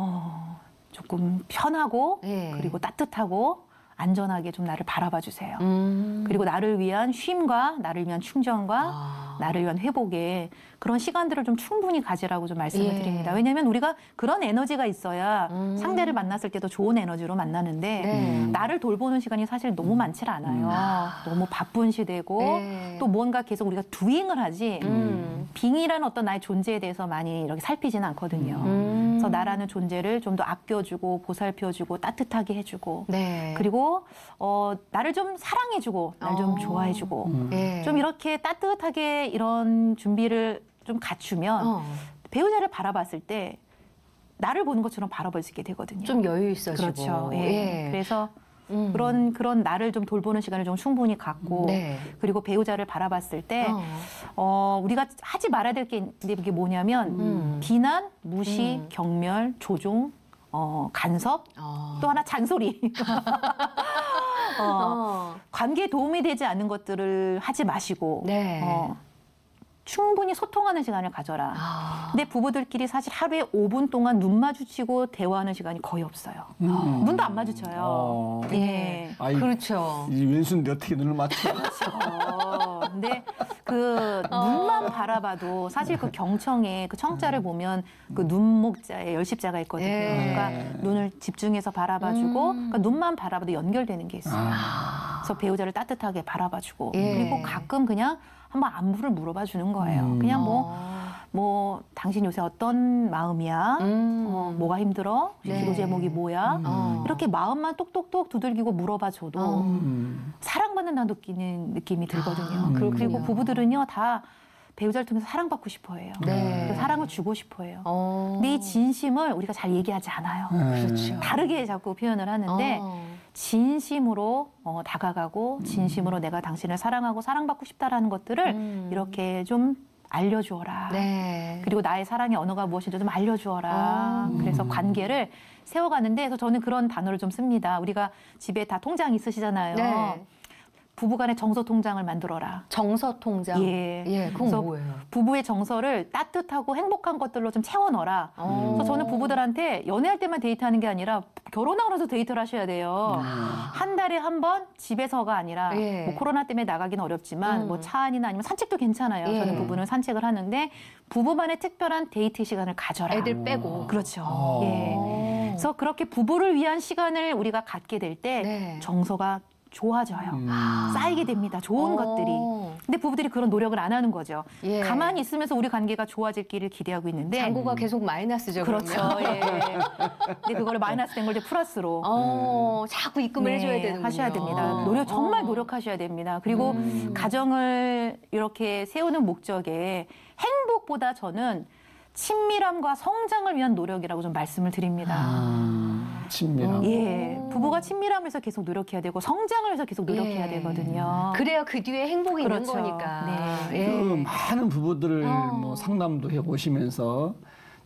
어, 조금 편하고 예. 그리고 따뜻하고 안전하게 좀 나를 바라봐 주세요. 음. 그리고 나를 위한 쉼과 나를 위한 충전과 아. 나를 위한 회복에 그런 시간들을 좀 충분히 가지라고 좀 말씀을 예. 드립니다. 왜냐하면 우리가 그런 에너지가 있어야 음. 상대를 만났을 때도 좋은 에너지로 만나는데 네. 나를 돌보는 시간이 사실 너무 많지 않아요. 너무 바쁜 시대고 네. 또 뭔가 계속 우리가 두잉을 하지 음. 빙이라는 어떤 나의 존재에 대해서 많이 이렇게 살피지는 않거든요. 음. 그래서 나라는 존재를 좀 더 아껴주고 보살펴주고 따뜻하게 해주고 네. 그리고 어, 나를 좀 사랑해주고 날 좀 어. 좋아해주고 음. 예. 좀 이렇게 따뜻하게 이런 준비를 좀 갖추면 어. 배우자를 바라봤을 때 나를 보는 것처럼 바라볼 수 있게 되거든요. 좀 여유 있어지고. 그렇죠. 예. 그래서 음. 그런 그런 나를 좀 돌보는 시간을 좀 충분히 갖고 네. 그리고 배우자를 바라봤을 때 어. 어, 우리가 하지 말아야 될 게 이게 뭐냐면 음. 비난, 무시, 음. 경멸, 조종, 어, 간섭, 어. 또 하나 잔소리. 어, 어. 관계에 도움이 되지 않는 것들을 하지 마시고 네. 어, 충분히 소통하는 시간을 가져라. 아. 근데 부부들끼리 사실 하루에 오 분 동안 눈 마주치고 대화하는 시간이 거의 없어요. 음. 눈도 안 마주쳐요. 어. 예. 아이, 그렇죠. 이 왼손인데 어떻게 눈을 맞춰? 어, 근데 그 눈만 바라봐도 사실 그 경청에 그 청자를 보면 그 눈목자에 열십자가 있거든요. 예. 그러니까 눈을 집중해서 바라봐주고 음. 그러니까 눈만 바라봐도 연결되는 게 있어요. 아. 그래서 배우자를 따뜻하게 바라봐주고 예. 그리고 가끔 그냥 한번 안부를 물어봐 주는 거예요. 음. 그냥 뭐, 어. 뭐 당신 요새 어떤 마음이야? 음. 어, 뭐가 힘들어? 네. 기도 제목이 뭐야? 어. 이렇게 마음만 똑똑똑 두들기고 물어봐 줘도 음. 사랑받는다 느끼는 느낌이 들거든요. 아, 그렇군요. 그리고 부부들은요 다 배우자를 통해서 사랑받고 싶어해요. 네. 그 사랑을 주고 싶어해요. 어. 근데 이 진심을 우리가 잘 얘기하지 않아요. 네. 그렇죠. 다르게 자꾸 표현을 하는데 어. 진심으로 어, 다가가고 진심으로 내가 당신을 사랑하고 사랑받고 싶다라는 것들을 음. 이렇게 좀 알려주어라. 네. 그리고 나의 사랑의 언어가 무엇인지 좀 알려주어라. 음. 그래서 관계를 세워가는데 그래서 저는 그런 단어를 좀 씁니다. 우리가 집에 다 통장 있으시잖아요. 네. 부부간의 정서 통장을 만들어라. 정서 통장. 예. 예, 그건 그래서 뭐예요? 부부의 정서를 따뜻하고 행복한 것들로 좀 채워 넣어라. 어. 그래서 저는 부부들한테 연애할 때만 데이트하는 게 아니라 결혼하고 나서 데이트를 하셔야 돼요. 한 달에 한 번 집에서가 아니라 예. 뭐 코로나 때문에 나가기는 어렵지만 음. 뭐 차 안이나 아니면 산책도 괜찮아요. 예. 저는 부부는 산책을 하는데 부부만의 특별한 데이트 시간을 가져라. 애들 빼고. 그렇죠. 어. 예. 어. 그래서 그렇게 부부를 위한 시간을 우리가 갖게 될 때 네. 정서가 좋아져요. 음. 쌓이게 됩니다. 좋은 어. 것들이. 근데 부부들이 그런 노력을 안 하는 거죠. 예. 가만히 있으면서 우리 관계가 좋아질기를 기대하고 있는데 잔고가 계속 마이너스죠. 그렇죠. 그러면. 예. 근데 그거를 마이너스 된 걸 이제 플러스로 어, 자꾸 입금을 네, 해줘야 되는 하셔야 됩니다. 노력 정말 어. 노력하셔야 됩니다. 그리고 음. 가정을 이렇게 세우는 목적에 행복보다 저는 친밀함과 성장을 위한 노력이라고 좀 말씀을 드립니다. 아, 친밀함. 예, 부부가 친밀함에서 계속 노력해야 되고 성장을 위해서 계속 노력해야 예. 되거든요. 그래야 그 뒤에 행복이 그렇죠. 있는 거니까. 네. 예. 그 많은 부부들을 어. 뭐 상담도 해보시면서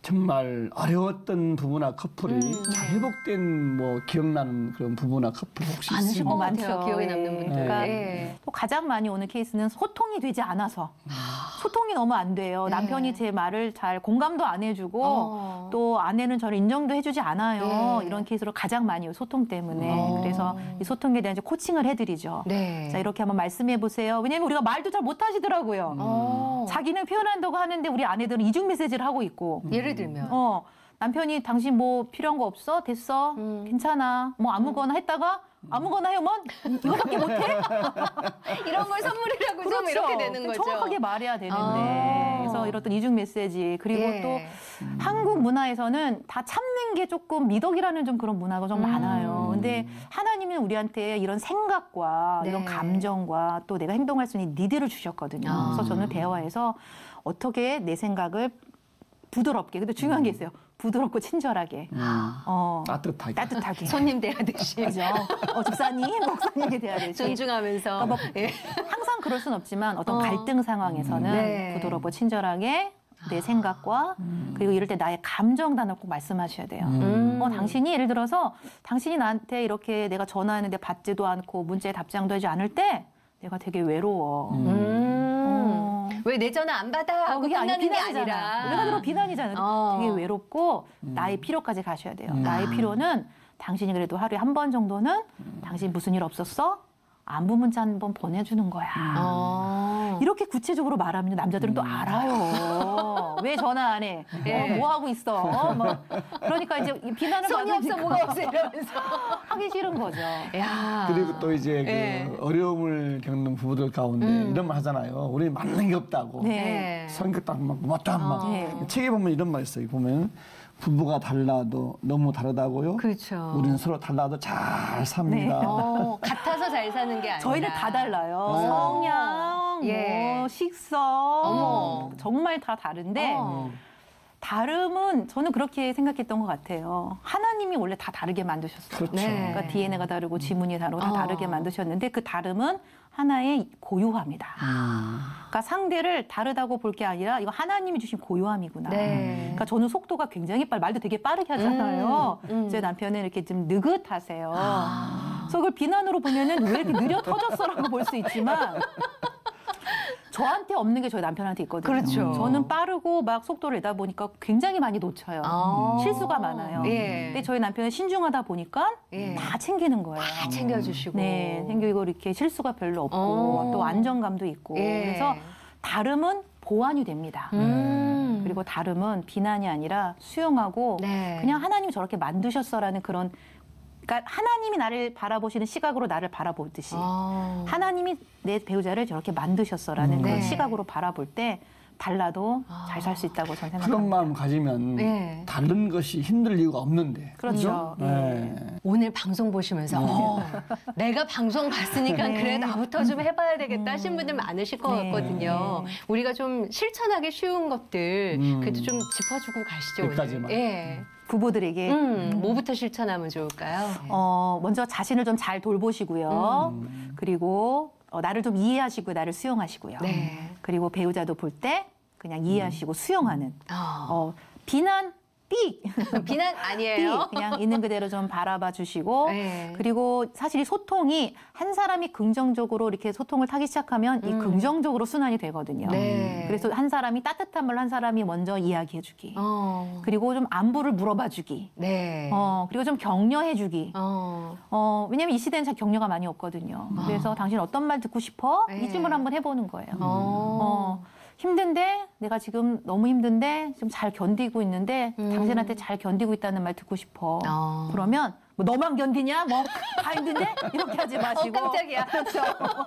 정말 어려웠던 부부나 커플이 음. 잘 회복된 뭐 기억나는 그런 부부나 커플 혹시 많으실 것 있습니까? 같아요. 많죠. 기억에 예. 남는 분들. 그러니까 예. 또 가장 많이 오는 케이스는 소통이 되지 않아서 소통이 너무 안 돼요. 네. 남편이 제 말을 잘 공감도 안 해주고 어. 또 아내는 저를 인정도 해주지 않아요. 네. 이런 케이스로 가장 많이 오요 소통 때문에. 어. 그래서 이 소통에 대한 이제 코칭을 해드리죠. 네. 자, 이렇게 한번 말씀해 보세요. 왜냐면 우리가 말도 잘 못하시더라고요. 어. 자기는 표현한다고 하는데 우리 아내들은 이중 메시지를 하고 있고. 예를 들면. 어, 남편이 당신 뭐 필요한 거 없어? 됐어? 음. 괜찮아. 뭐 아무거나 했다가 아무거나 해요. 뭐 이거밖에 못해? 이런 걸 선물이라고 좀 이렇게 되는 거죠. 정확하게 말해야 되는데. 아. 그래서 이런 이중 메시지. 그리고 예. 또 한국 문화에서는 다 참는 게 조금 미덕이라는 좀 그런 문화가 좀 음. 많아요. 근데 하나님은 우리한테 이런 생각과 네. 이런 감정과 또 내가 행동할 수 있는 니드를 주셨거든요. 아. 그래서 저는 대화에서 어떻게 내 생각을 부드럽게, 근데 중요한 게 있어요. 부드럽고 친절하게, 음. 어, 따뜻하게. 따뜻하게. 손님 대하듯이. 그죠? 어, 집사님, 목사님에게 대하듯이. 존중하면서. 그러니까 뭐 예. 항상 그럴 순 없지만 어떤 어. 갈등 상황에서는 네. 부드럽고 친절하게 내 생각과 그리고 이럴 때 나의 감정 단어를 꼭 말씀하셔야 돼요. 음. 어, 당신이 예를 들어서 당신이 나한테 이렇게 내가 전화하는데 받지도 않고 문자에 답장도 하지 않을 때 내가 되게 외로워. 음. 어. 왜 내 전화 안 받아? 어, 하고 그게 아니, 끝나는 게 비난이잖아. 아니라. 우리가 들어 비난이잖아요. 어. 되게 외롭고 나의 필요까지 가셔야 돼요. 음. 나의 필요는 당신이 그래도 하루에 한 번 정도는 당신 무슨 일 없었어? 안부 문자 한 번 보내주는 거야. 어. 이렇게 구체적으로 말하면 남자들은 또 알아요. 왜 전화 안 해? 예. 어, 뭐 하고 있어? 어, 뭐. 그러니까 이제 비난을 손이 없어, 받으니까 뭐가 없어 이러면서. 하기 싫은 거죠. 야. 그리고 또 이제 예. 그 어려움을 겪는 부부들 가운데 음. 이런 말 하잖아요. 우리 맞는 게 없다고. 네. 네. 성격도 막 못다 막. 네. 책에 보면 이런 말 있어요. 보면 부부가 달라도 너무 다르다고요. 그렇죠. 우리는 서로 달라도 잘 삽니다. 어, 같아서 잘 사는 게 아니라. 저희는 다 달라요. 어. 성향, 예. 뭐 식성, 어머. 정말 다 다른데 어. 다름은 저는 그렇게 생각했던 것 같아요. 하나님이 원래 다 다르게 만드셨어요. 그렇죠. 네. 그러니까 디엔에이가 다르고 지문이 다르고 다 어. 다르게 만드셨는데 그 다름은 하나의 고유함이다. 음. 그러니까 상대를 다르다고 볼 게 아니라 이거 하나님이 주신 고유함이구나. 네. 그러니까 저는 속도가 굉장히 빨리 말도 되게 빠르게 하잖아요. 음, 음. 제 남편은 이렇게 좀 느긋하세요. 아. 그래서 그걸 비난으로 보면은 왜 이렇게 느려 터졌어라고 볼 수 있지만 저한테 없는 게 저희 남편한테 있거든요. 그렇죠. 저는 빠르고 막 속도를 내다 보니까 굉장히 많이 놓쳐요. 아. 실수가 많아요. 예. 근데 저희 남편은 신중하다 보니까 예. 다 챙기는 거예요. 다 챙겨주시고. 네, 챙기고 이렇게 실수가 별로 없고 어. 또 안정감도 있고 예. 그래서 다름은 보완이 됩니다. 음. 그리고 다름은 비난이 아니라 수용하고 네. 그냥 하나님이 저렇게 만드셨어라는 그런 그러니까 하나님이 나를 바라보시는 시각으로 나를 바라보듯이 어. 하나님이 내 배우자를 저렇게 만드셨어라는 음. 그런 네. 시각으로 바라볼 때 달라도 아. 잘 살 수 있다고 저는 생각합니다. 그런 마음 가지면 네. 다른 것이 힘들 이유가 없는데. 그렇죠. 그죠? 네. 오늘 방송 보시면서 어, 내가 방송 봤으니까 네. 그래 나부터 좀 해봐야 되겠다 하신 분들 많으실 것 네. 같거든요. 우리가 좀 실천하기 쉬운 것들 음. 그래도 좀 짚어주고 가시죠. 여기까지만. 오늘. 예. 부부들에게 음, 뭐부터 실천하면 좋을까요? 어, 먼저 자신을 좀 잘 돌보시고요. 음. 그리고 어, 나를 좀 이해하시고 나를 수용하시고요. 네. 그리고 배우자도 볼 때 그냥 이해하시고 수용하는 어. 어, 비난 삑 비난 아니에요. 삑 그냥 있는 그대로 좀 바라봐 주시고 네. 그리고 사실 이 소통이 한 사람이 긍정적으로 이렇게 소통을 타기 시작하면 이 음. 긍정적으로 순환이 되거든요. 네. 그래서 한 사람이 따뜻한 말 한 사람이 먼저 이야기해 주기. 어. 그리고 좀 안부를 물어봐 주기. 네. 어, 그리고 좀 격려해 주기. 어. 어, 왜냐면 이 시대는 잘 격려가 많이 없거든요. 그래서 당신 어떤 말 듣고 싶어? 네. 이 질문 한번 해보는 거예요. 어. 어, 힘든데 내가 지금 너무 힘든데 좀 잘 견디고 있는데 음. 당신한테 잘 견디고 있다는 말 듣고 싶어. 어. 그러면 뭐 너만 견디냐? 뭐 다 힘든데? 이렇게 하지 마시고. 어, 깜짝이야. 그렇죠.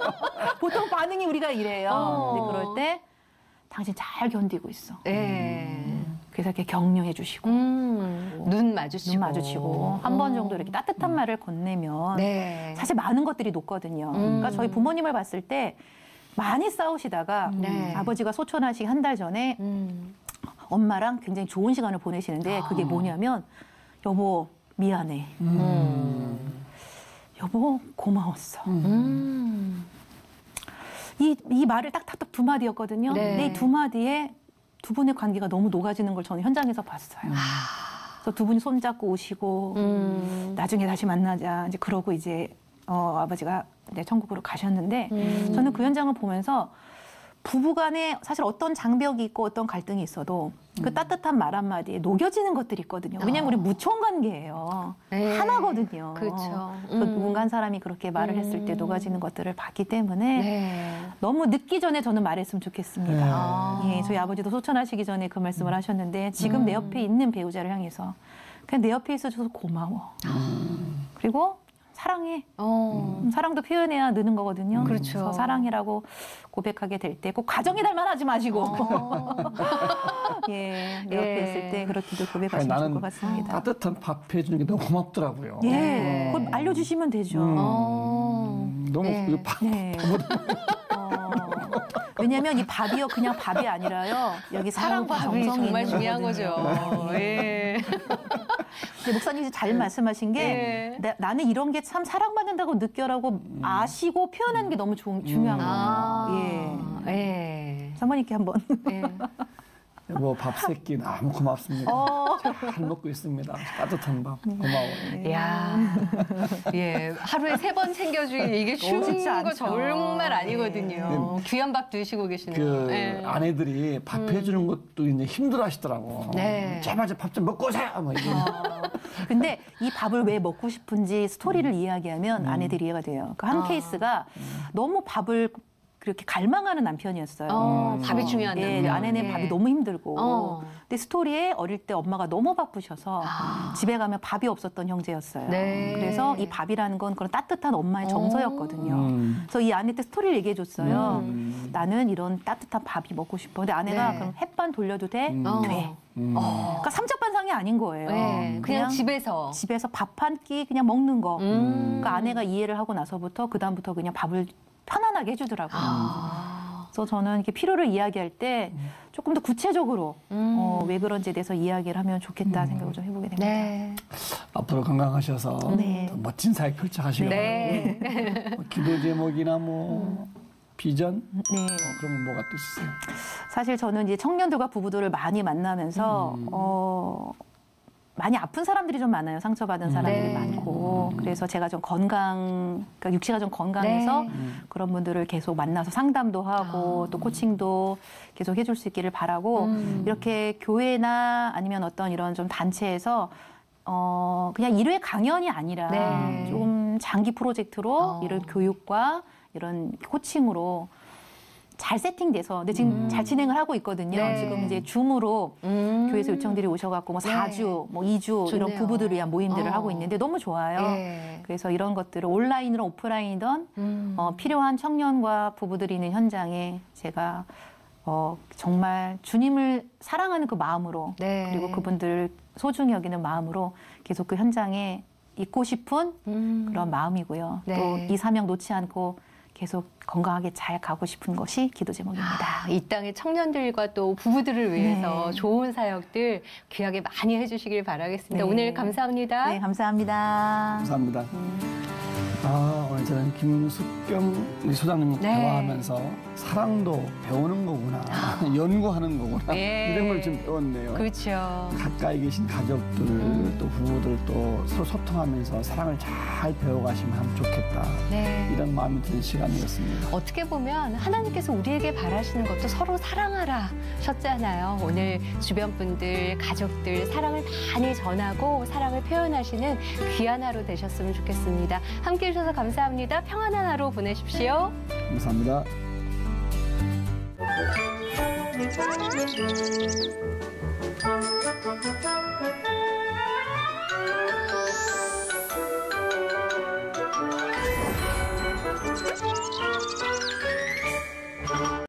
보통 반응이 우리가 이래요. 어. 근데 그럴 때 당신 잘 견디고 있어. 네. 그래서 이렇게 격려해 주시고 음. 눈 마주치고. 눈 마주치고 한 번 어. 정도 이렇게 따뜻한 말을 건네면 네. 사실 많은 것들이 높거든요. 음. 그러니까 저희 부모님을 봤을 때 많이 싸우시다가 네. 아버지가 소천하시기 한 달 전에 음. 엄마랑 굉장히 좋은 시간을 보내시는데 그게 뭐냐면 여보 미안해. 음. 여보 고마웠어. 음. 이, 이 말을 딱딱딱 두 마디였거든요. 네. 근데 이 두 마디에 두 분의 관계가 너무 녹아지는 걸 저는 현장에서 봤어요. 그래서 두 분이 손잡고 오시고 음. 나중에 다시 만나자 이제 그러고 이제 어, 아버지가 네, 천국으로 가셨는데 음. 저는 그 현장을 보면서 부부간에 사실 어떤 장벽이 있고 어떤 갈등이 있어도 그 따뜻한 말 한마디에 녹여지는 것들이 있거든요. 왜냐하면 우리 무총 관계예요. 네. 하나거든요. 그렇죠. 그 음. 누군가 한 사람이 그렇게 말을 음. 했을 때 녹아지는 것들을 봤기 때문에 네. 너무 늦기 전에 저는 말했으면 좋겠습니다. 네. 아. 예, 저희 아버지도 소천하시기 전에 그 말씀을 하셨는데 지금 음. 내 옆에 있는 배우자를 향해서 그냥 내 옆에 있어줘서 고마워. 그리고 사랑해. 어. 음, 사랑도 표현해야 느는 거거든요. 그렇죠. 그래서 사랑이라고 고백하게 될 때 꼭 가정이 될 만하지 마시고 어. 예, 내 옆에 예. 있을 때 그렇게도 아니, 고백하시면 나는 좋을 것 같습니다. 따뜻한 밥 해주는 게 너무 고맙더라고요. 예, 그걸 알려주시면 되죠. 음. 어. 너무 네. 그 밥, 네. 어, 왜냐하면 이 밥이요 그냥 밥이 아니라요 여기 사랑과 밥이 정성이 정말 있는 중요한 거거든요. 거죠. 예. 근데 목사님이 잘 말씀하신 게 예. 나, 나는 이런 게 참 사랑받는다고 느껴라고 아시고 표현하는 게 너무 중, 중요한 아. 거예요. 예. 예. 사모님께 한번. 예. 뭐 밥 새끼 너무 고맙습니다. 어. 잘 먹고 있습니다. 따뜻한 밥 고마워요. 야, 예, 하루에 세 번 챙겨주기 이게 쉬운 쉽지 거 않죠. 정말 아니거든요. 귀한 밥 드시고 계시네요. 그 예. 아내들이 밥 해주는 것도 이제 힘들어하시더라고. 네. 제발 밥 좀 먹고 오세요. 뭐 이게. 근데 이 밥을 왜 먹고 싶은지 스토리를 이야기하면 아내들이 이해가 돼요. 그 한 아. 케이스가 너무 밥을 그렇게 갈망하는 남편이었어요. 어, 밥이 중요한 예, 남편. 아내는 예. 밥이 너무 힘들고. 어. 근데 스토리에 어릴 때 엄마가 너무 바쁘셔서 아. 집에 가면 밥이 없었던 형제였어요. 네. 그래서 이 밥이라는 건 그런 따뜻한 엄마의 정서였거든요. 음. 그래서 이 아내한테 스토리를 얘기해 줬어요. 음. 나는 이런 따뜻한 밥이 먹고 싶어. 근데 아내가 네. 그럼 햇반 돌려도 돼? 음. 어. 돼. 음. 그러니까 삼척반상이 아닌 거예요. 예, 그냥, 집에서. 집에서 밥 한 끼 그냥 먹는 거. 음. 그러니까 아내가 이해를 하고 나서부터 그 다음부터 그냥 밥을 편안하게 해주더라고요. 아. 그래서 저는 이렇게 필요를 이야기할 때 조금 더 구체적으로 음. 어, 왜 그런지에 대해서 이야기를 하면 좋겠다 생각을 좀 해보게 됩니다. 네. 앞으로 건강하셔서 네. 더 멋진 사회 펼쳐가시길 네. 바라고. 뭐 기도 제목이나 뭐 비전 네. 어, 그러면 뭐가 또 있으세요? 사실 저는 이제 청년들과 부부들을 많이 만나면서 음. 어, 많이 아픈 사람들이 좀 많아요. 상처받은 사람들이 네. 많고. 그래서 제가 좀 건강, 그러니까 육체가 좀 건강해서 네. 그런 분들을 계속 만나서 상담도 하고 아. 또 코칭도 계속 해줄 수 있기를 바라고 음. 이렇게 교회나 아니면 어떤 이런 좀 단체에서 어, 그냥 일회 강연이 아니라 네. 좀 장기 프로젝트로 어. 이런 교육과 이런 코칭으로 잘 세팅돼서 근데 지금 음. 잘 진행을 하고 있거든요. 네. 지금 이제 줌으로 음. 교회에서 요청들이 오셔갖고 뭐 네. 사 주, 뭐 이 주 이런 좋네요. 부부들을 위한 모임들을 어. 하고 있는데 너무 좋아요. 예. 그래서 이런 것들을 온라인이든 오프라인이든 음. 어, 필요한 청년과 부부들이 있는 현장에 제가 어, 정말 주님을 사랑하는 그 마음으로 네. 그리고 그분들을 소중히 여기는 마음으로 계속 그 현장에 있고 싶은 음. 그런 마음이고요. 네. 또 이 사명 놓지 않고 계속 건강하게 잘 가고 싶은 것이 기도 제목입니다. 아, 이 땅의 청년들과 또 부부들을 위해서 네. 좋은 사역들 귀하게 많이 해주시길 바라겠습니다. 네. 오늘 감사합니다. 네, 감사합니다. 감사합니다. 아, 오늘 저는 김숙경 우리 소장님 네. 대화하면서 사랑도 배우는 거구나, 연구하는 거구나 예. 이런 걸 좀 배웠네요. 그렇죠. 가까이 계신 가족들 음. 또 부부들 또 서로 소통하면서 사랑을 잘 배워가시면 하면 좋겠다. 네. 이런 마음이 드는 시간이었습니다. 어떻게 보면 하나님께서 우리에게 바라시는 것도 서로 사랑하라 셨잖아요. 오늘 주변 분들, 가족들 사랑을 많이 전하고 사랑을 표현하시는 귀한 하루 되셨으면 좋겠습니다. 함께해 주셔서 감사합니다. 평안한 하루 보내십시오. 감사합니다.